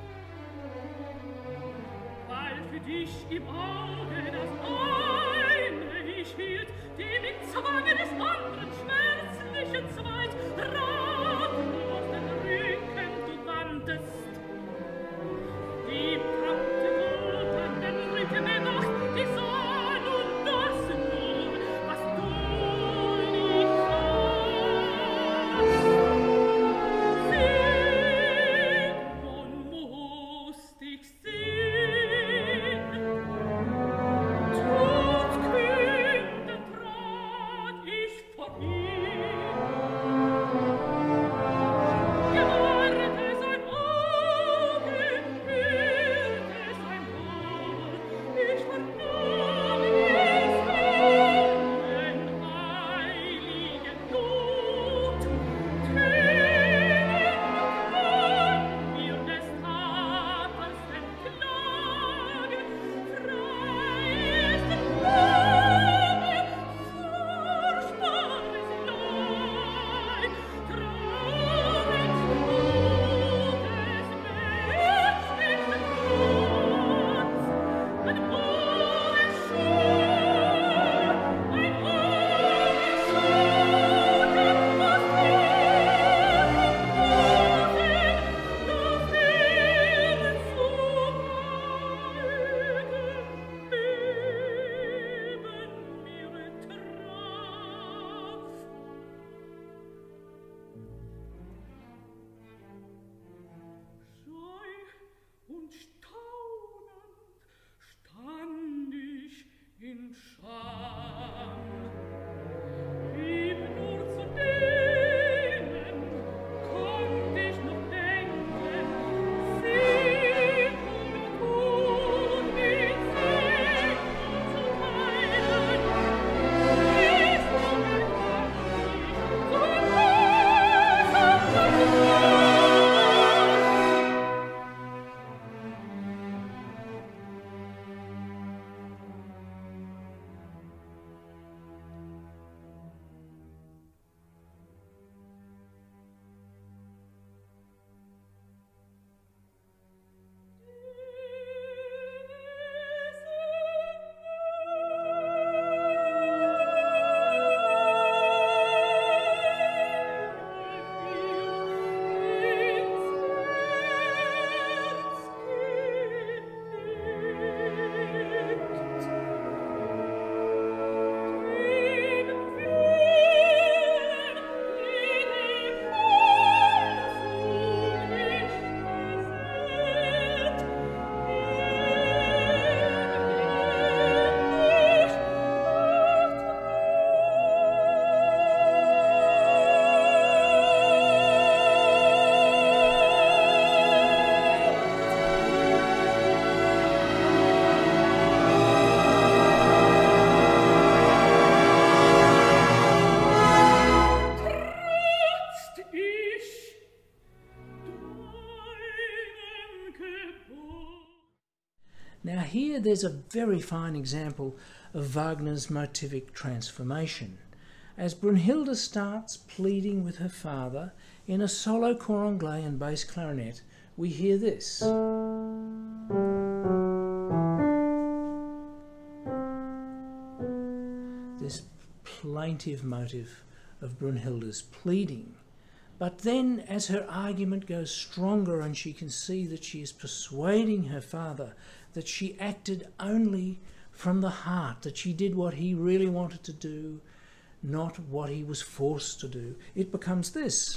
Weil für dich im Auge das eine ich hielt, dem im Zwange des anderen schmerzlichen Zweit ratlos den Rücken du wandtest. Die Tante gut an den Rücken bewacht, die sah nun das nur, was du nicht sahst. Seh, nun musst ich sehen, todkühn trat ich vor ihm. Gewahrte sein Auge, hörte sein Ohr, ich vernahm es Willen, heiligen Blut. Tränen von mir des Vaters entklagen, freies Leben, furchtbares Leid, traurig und staunend stand ich in Scham. Blieb nur zu denen, konnt ich noch denken, sie tun mit Segen zu teilen. Dies so Now here there's a very fine example of Wagner's motivic transformation. As Brunhilde starts pleading with her father in a solo cor anglais and bass clarinet, we hear this. This plaintive motive of Brunhilde's pleading. But then, as her argument goes stronger and she can see that she is persuading her father that she acted only from the heart, that she did what he really wanted to do, not what he was forced to do, it becomes this.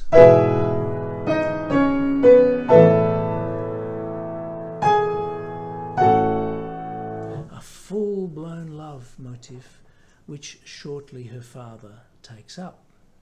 A full-blown love motif, which shortly her father takes up.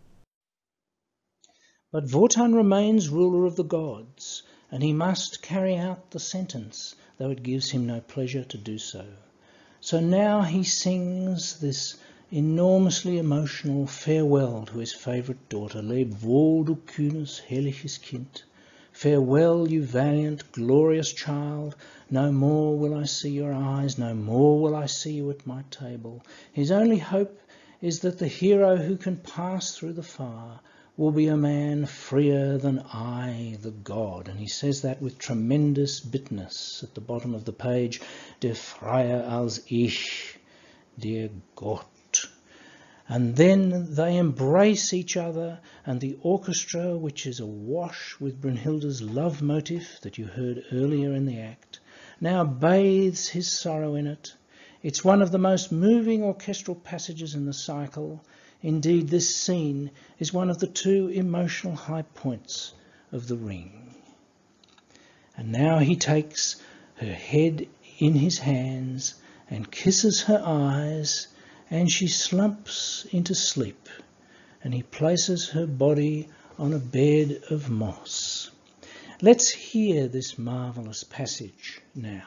But Wotan remains ruler of the gods, and he must carry out the sentence, though it gives him no pleasure to do so. So now he sings this enormously emotional farewell to his favourite daughter. Leb wohl, du kühnes, herrliches Kind. Farewell, you valiant, glorious child. No more will I see your eyes, no more will I see you at my table. His only hope is that the hero who can pass through the fire will be a man freer than I, the God. And he says that with tremendous bitterness at the bottom of the page. Der freier als ich, der Gott. And then they embrace each other, and the orchestra, which is awash with Brunhilde's love motif that you heard earlier in the act, now bathes his sorrow in it. It's one of the most moving orchestral passages in the cycle. Indeed, this scene is one of the two emotional high points of The Ring. And now he takes her head in his hands and kisses her eyes, and she slumps into sleep, and he places her body on a bed of moss. Let's hear this marvellous passage now.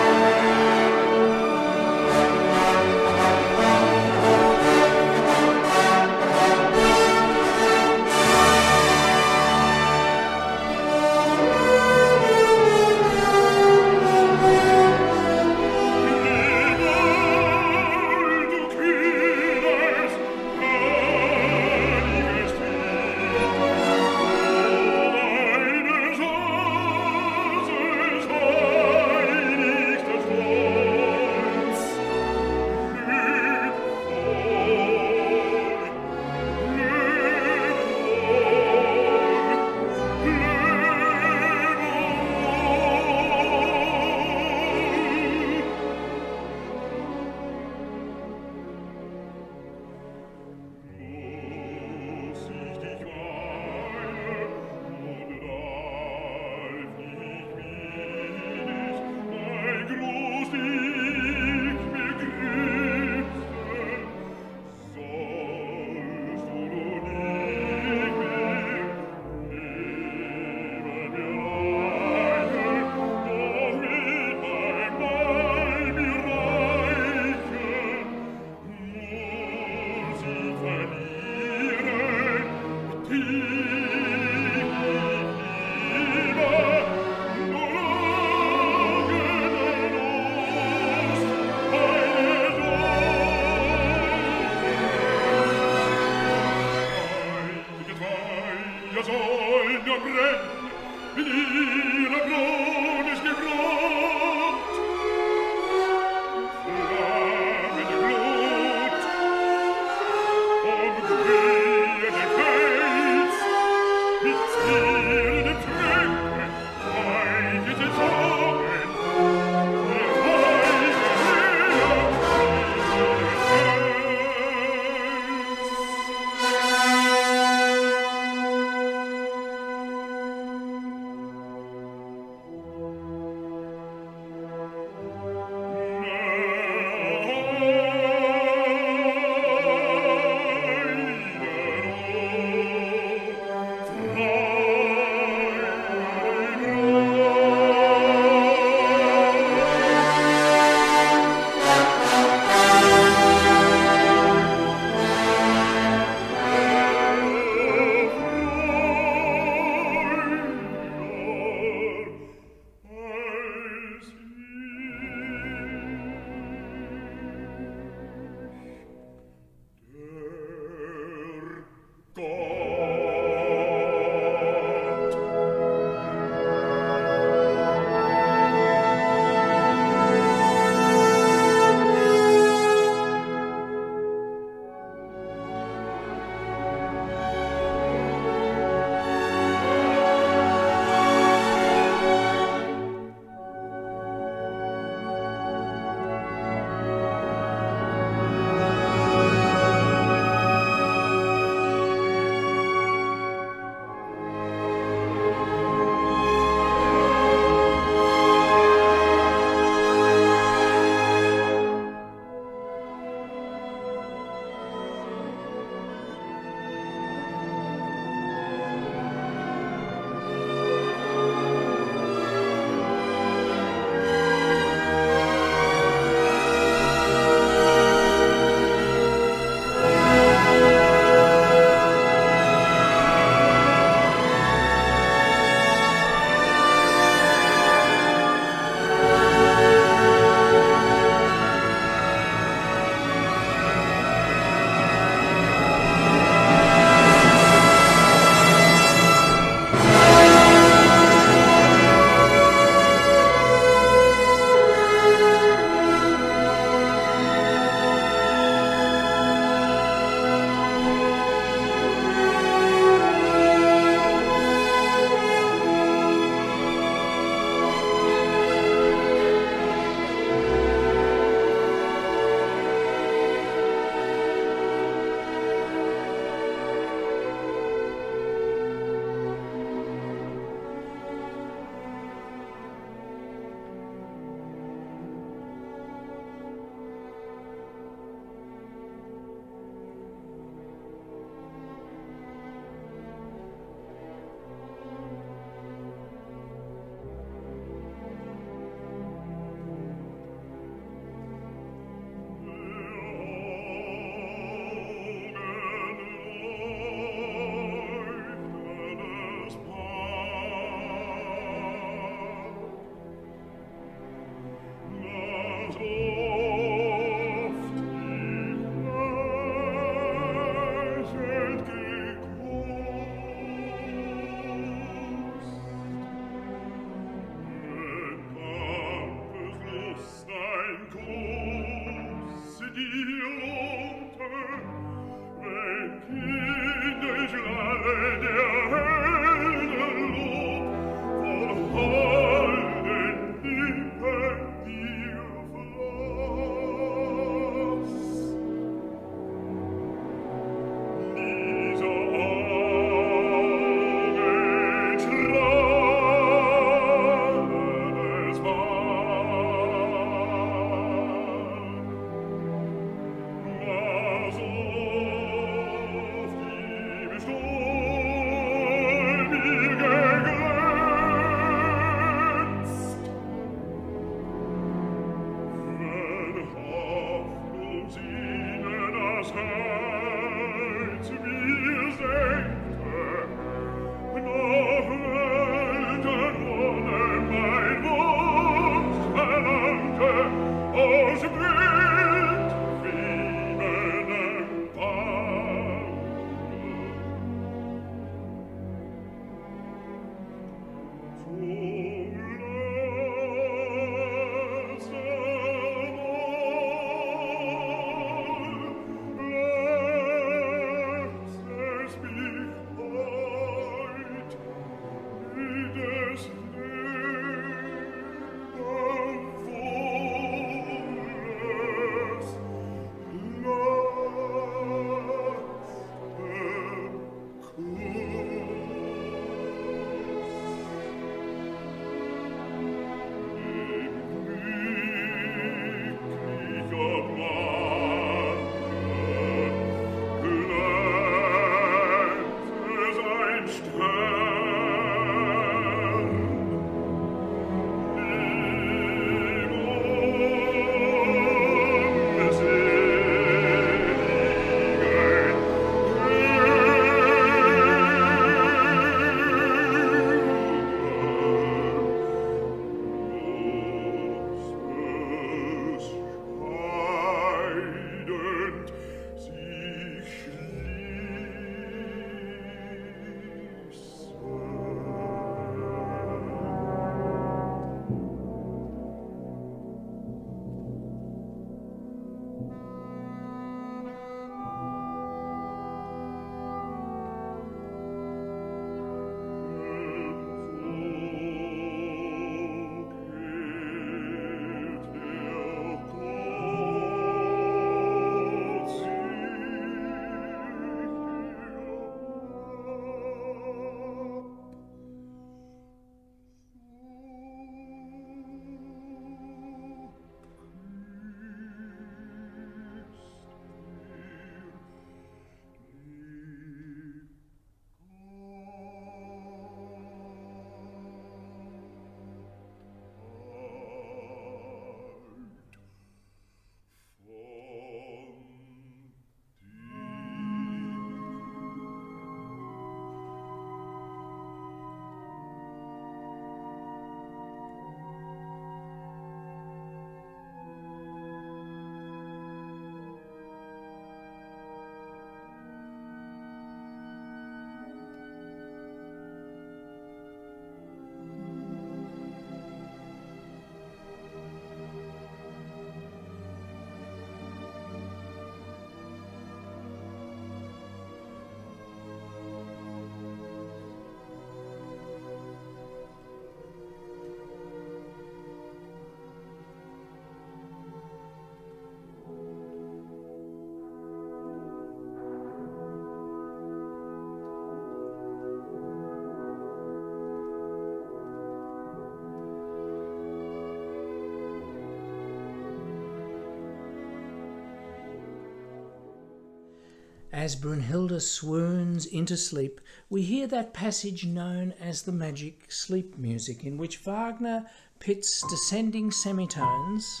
As Brunhilde swoons into sleep, we hear that passage known as the magic sleep music, in which Wagner pits descending semitones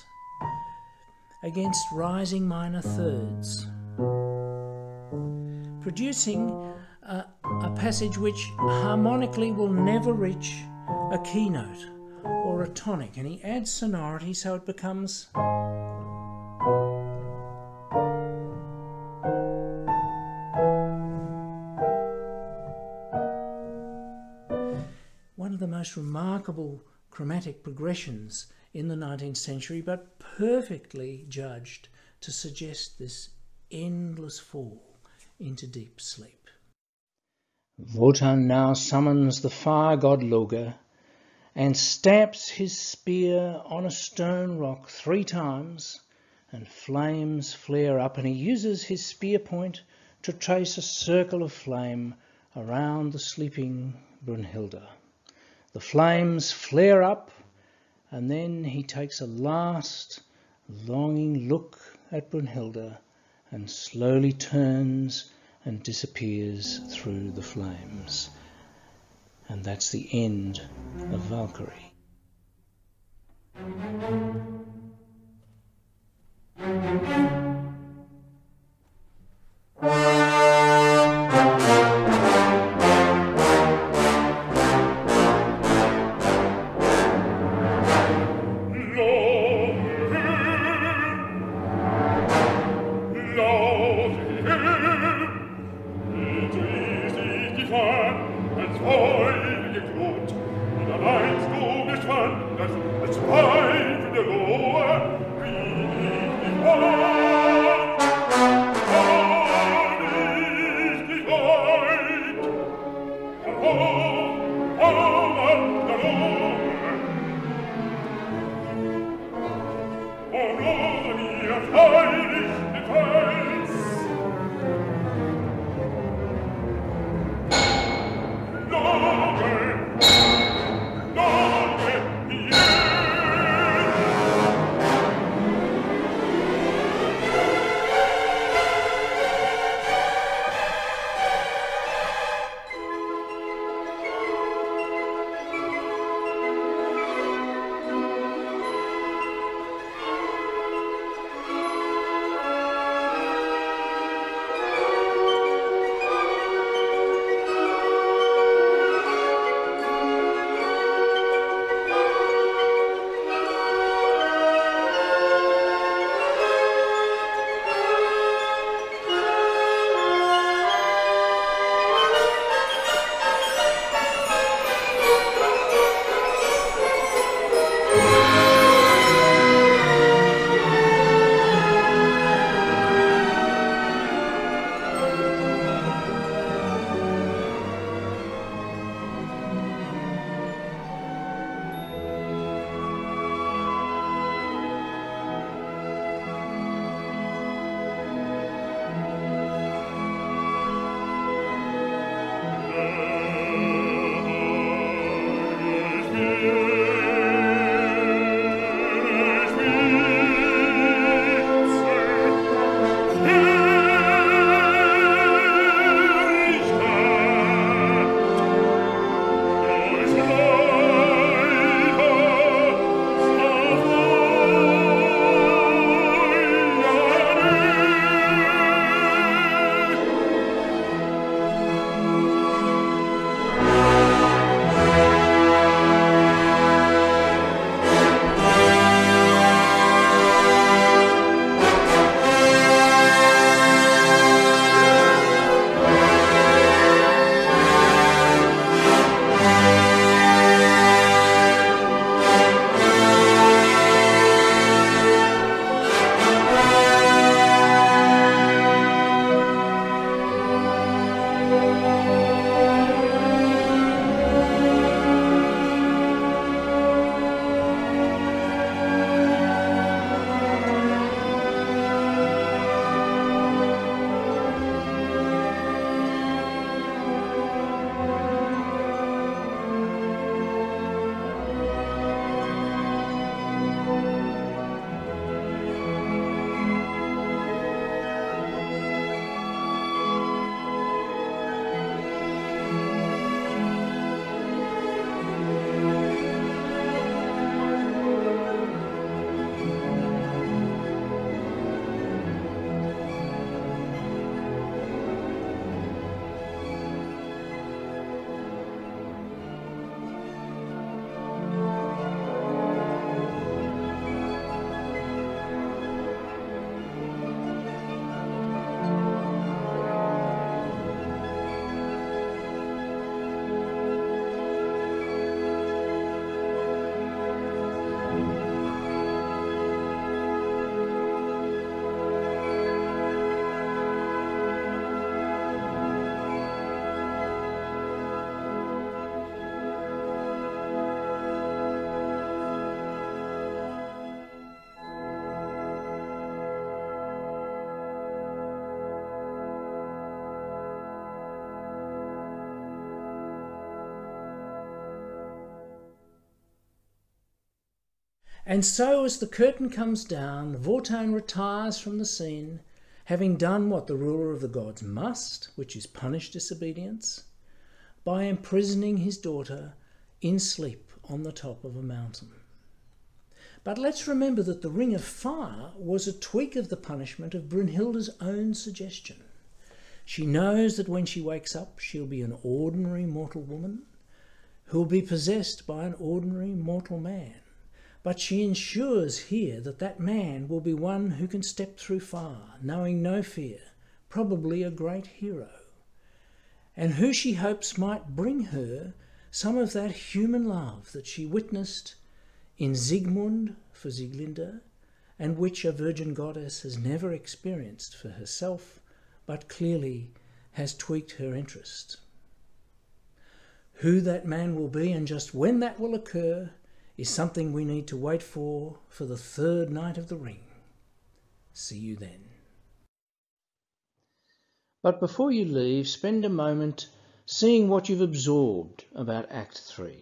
against rising minor thirds, producing a passage which harmonically will never reach a keynote or a tonic, and he adds sonority so it becomes one of the most remarkable chromatic progressions in the 19th century, but perfectly judged to suggest this endless fall into deep sleep. Wotan now summons the fire god Loge and stamps his spear on a stone rock 3 times, and flames flare up, and he uses his spear point to trace a circle of flame around the sleeping Brunhilde. The flames flare up, and then he takes a last longing look at Brunhilde and slowly turns and disappears through the flames. And that's the end of Valkyrie. Als Heul geklot, und allein du And so as the curtain comes down, Wotan retires from the scene, having done what the ruler of the gods must, which is punish disobedience, by imprisoning his daughter in sleep on the top of a mountain. But let's remember that the ring of fire was a tweak of the punishment of Brunhilde's own suggestion. She knows that when she wakes up, she'll be an ordinary mortal woman who will be possessed by an ordinary mortal man. But she ensures here that that man will be one who can step through fire, knowing no fear, probably a great hero, and who she hopes might bring her some of that human love that she witnessed in Sigmund for Sieglinde, and which a virgin goddess has never experienced for herself, but clearly has tweaked her interest. Who that man will be and just when that will occur is something we need to wait for the third night of the ring. See you then. But before you leave, spend a moment seeing what you've absorbed about Act 3.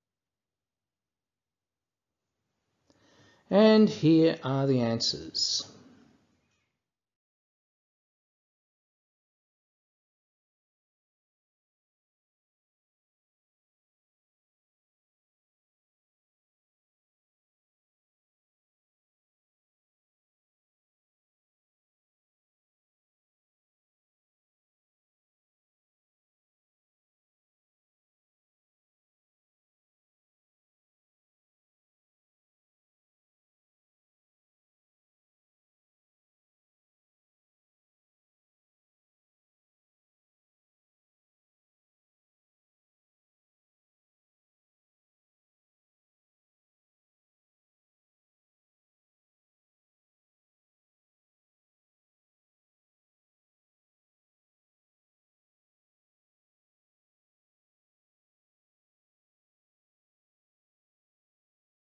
And here are the answers.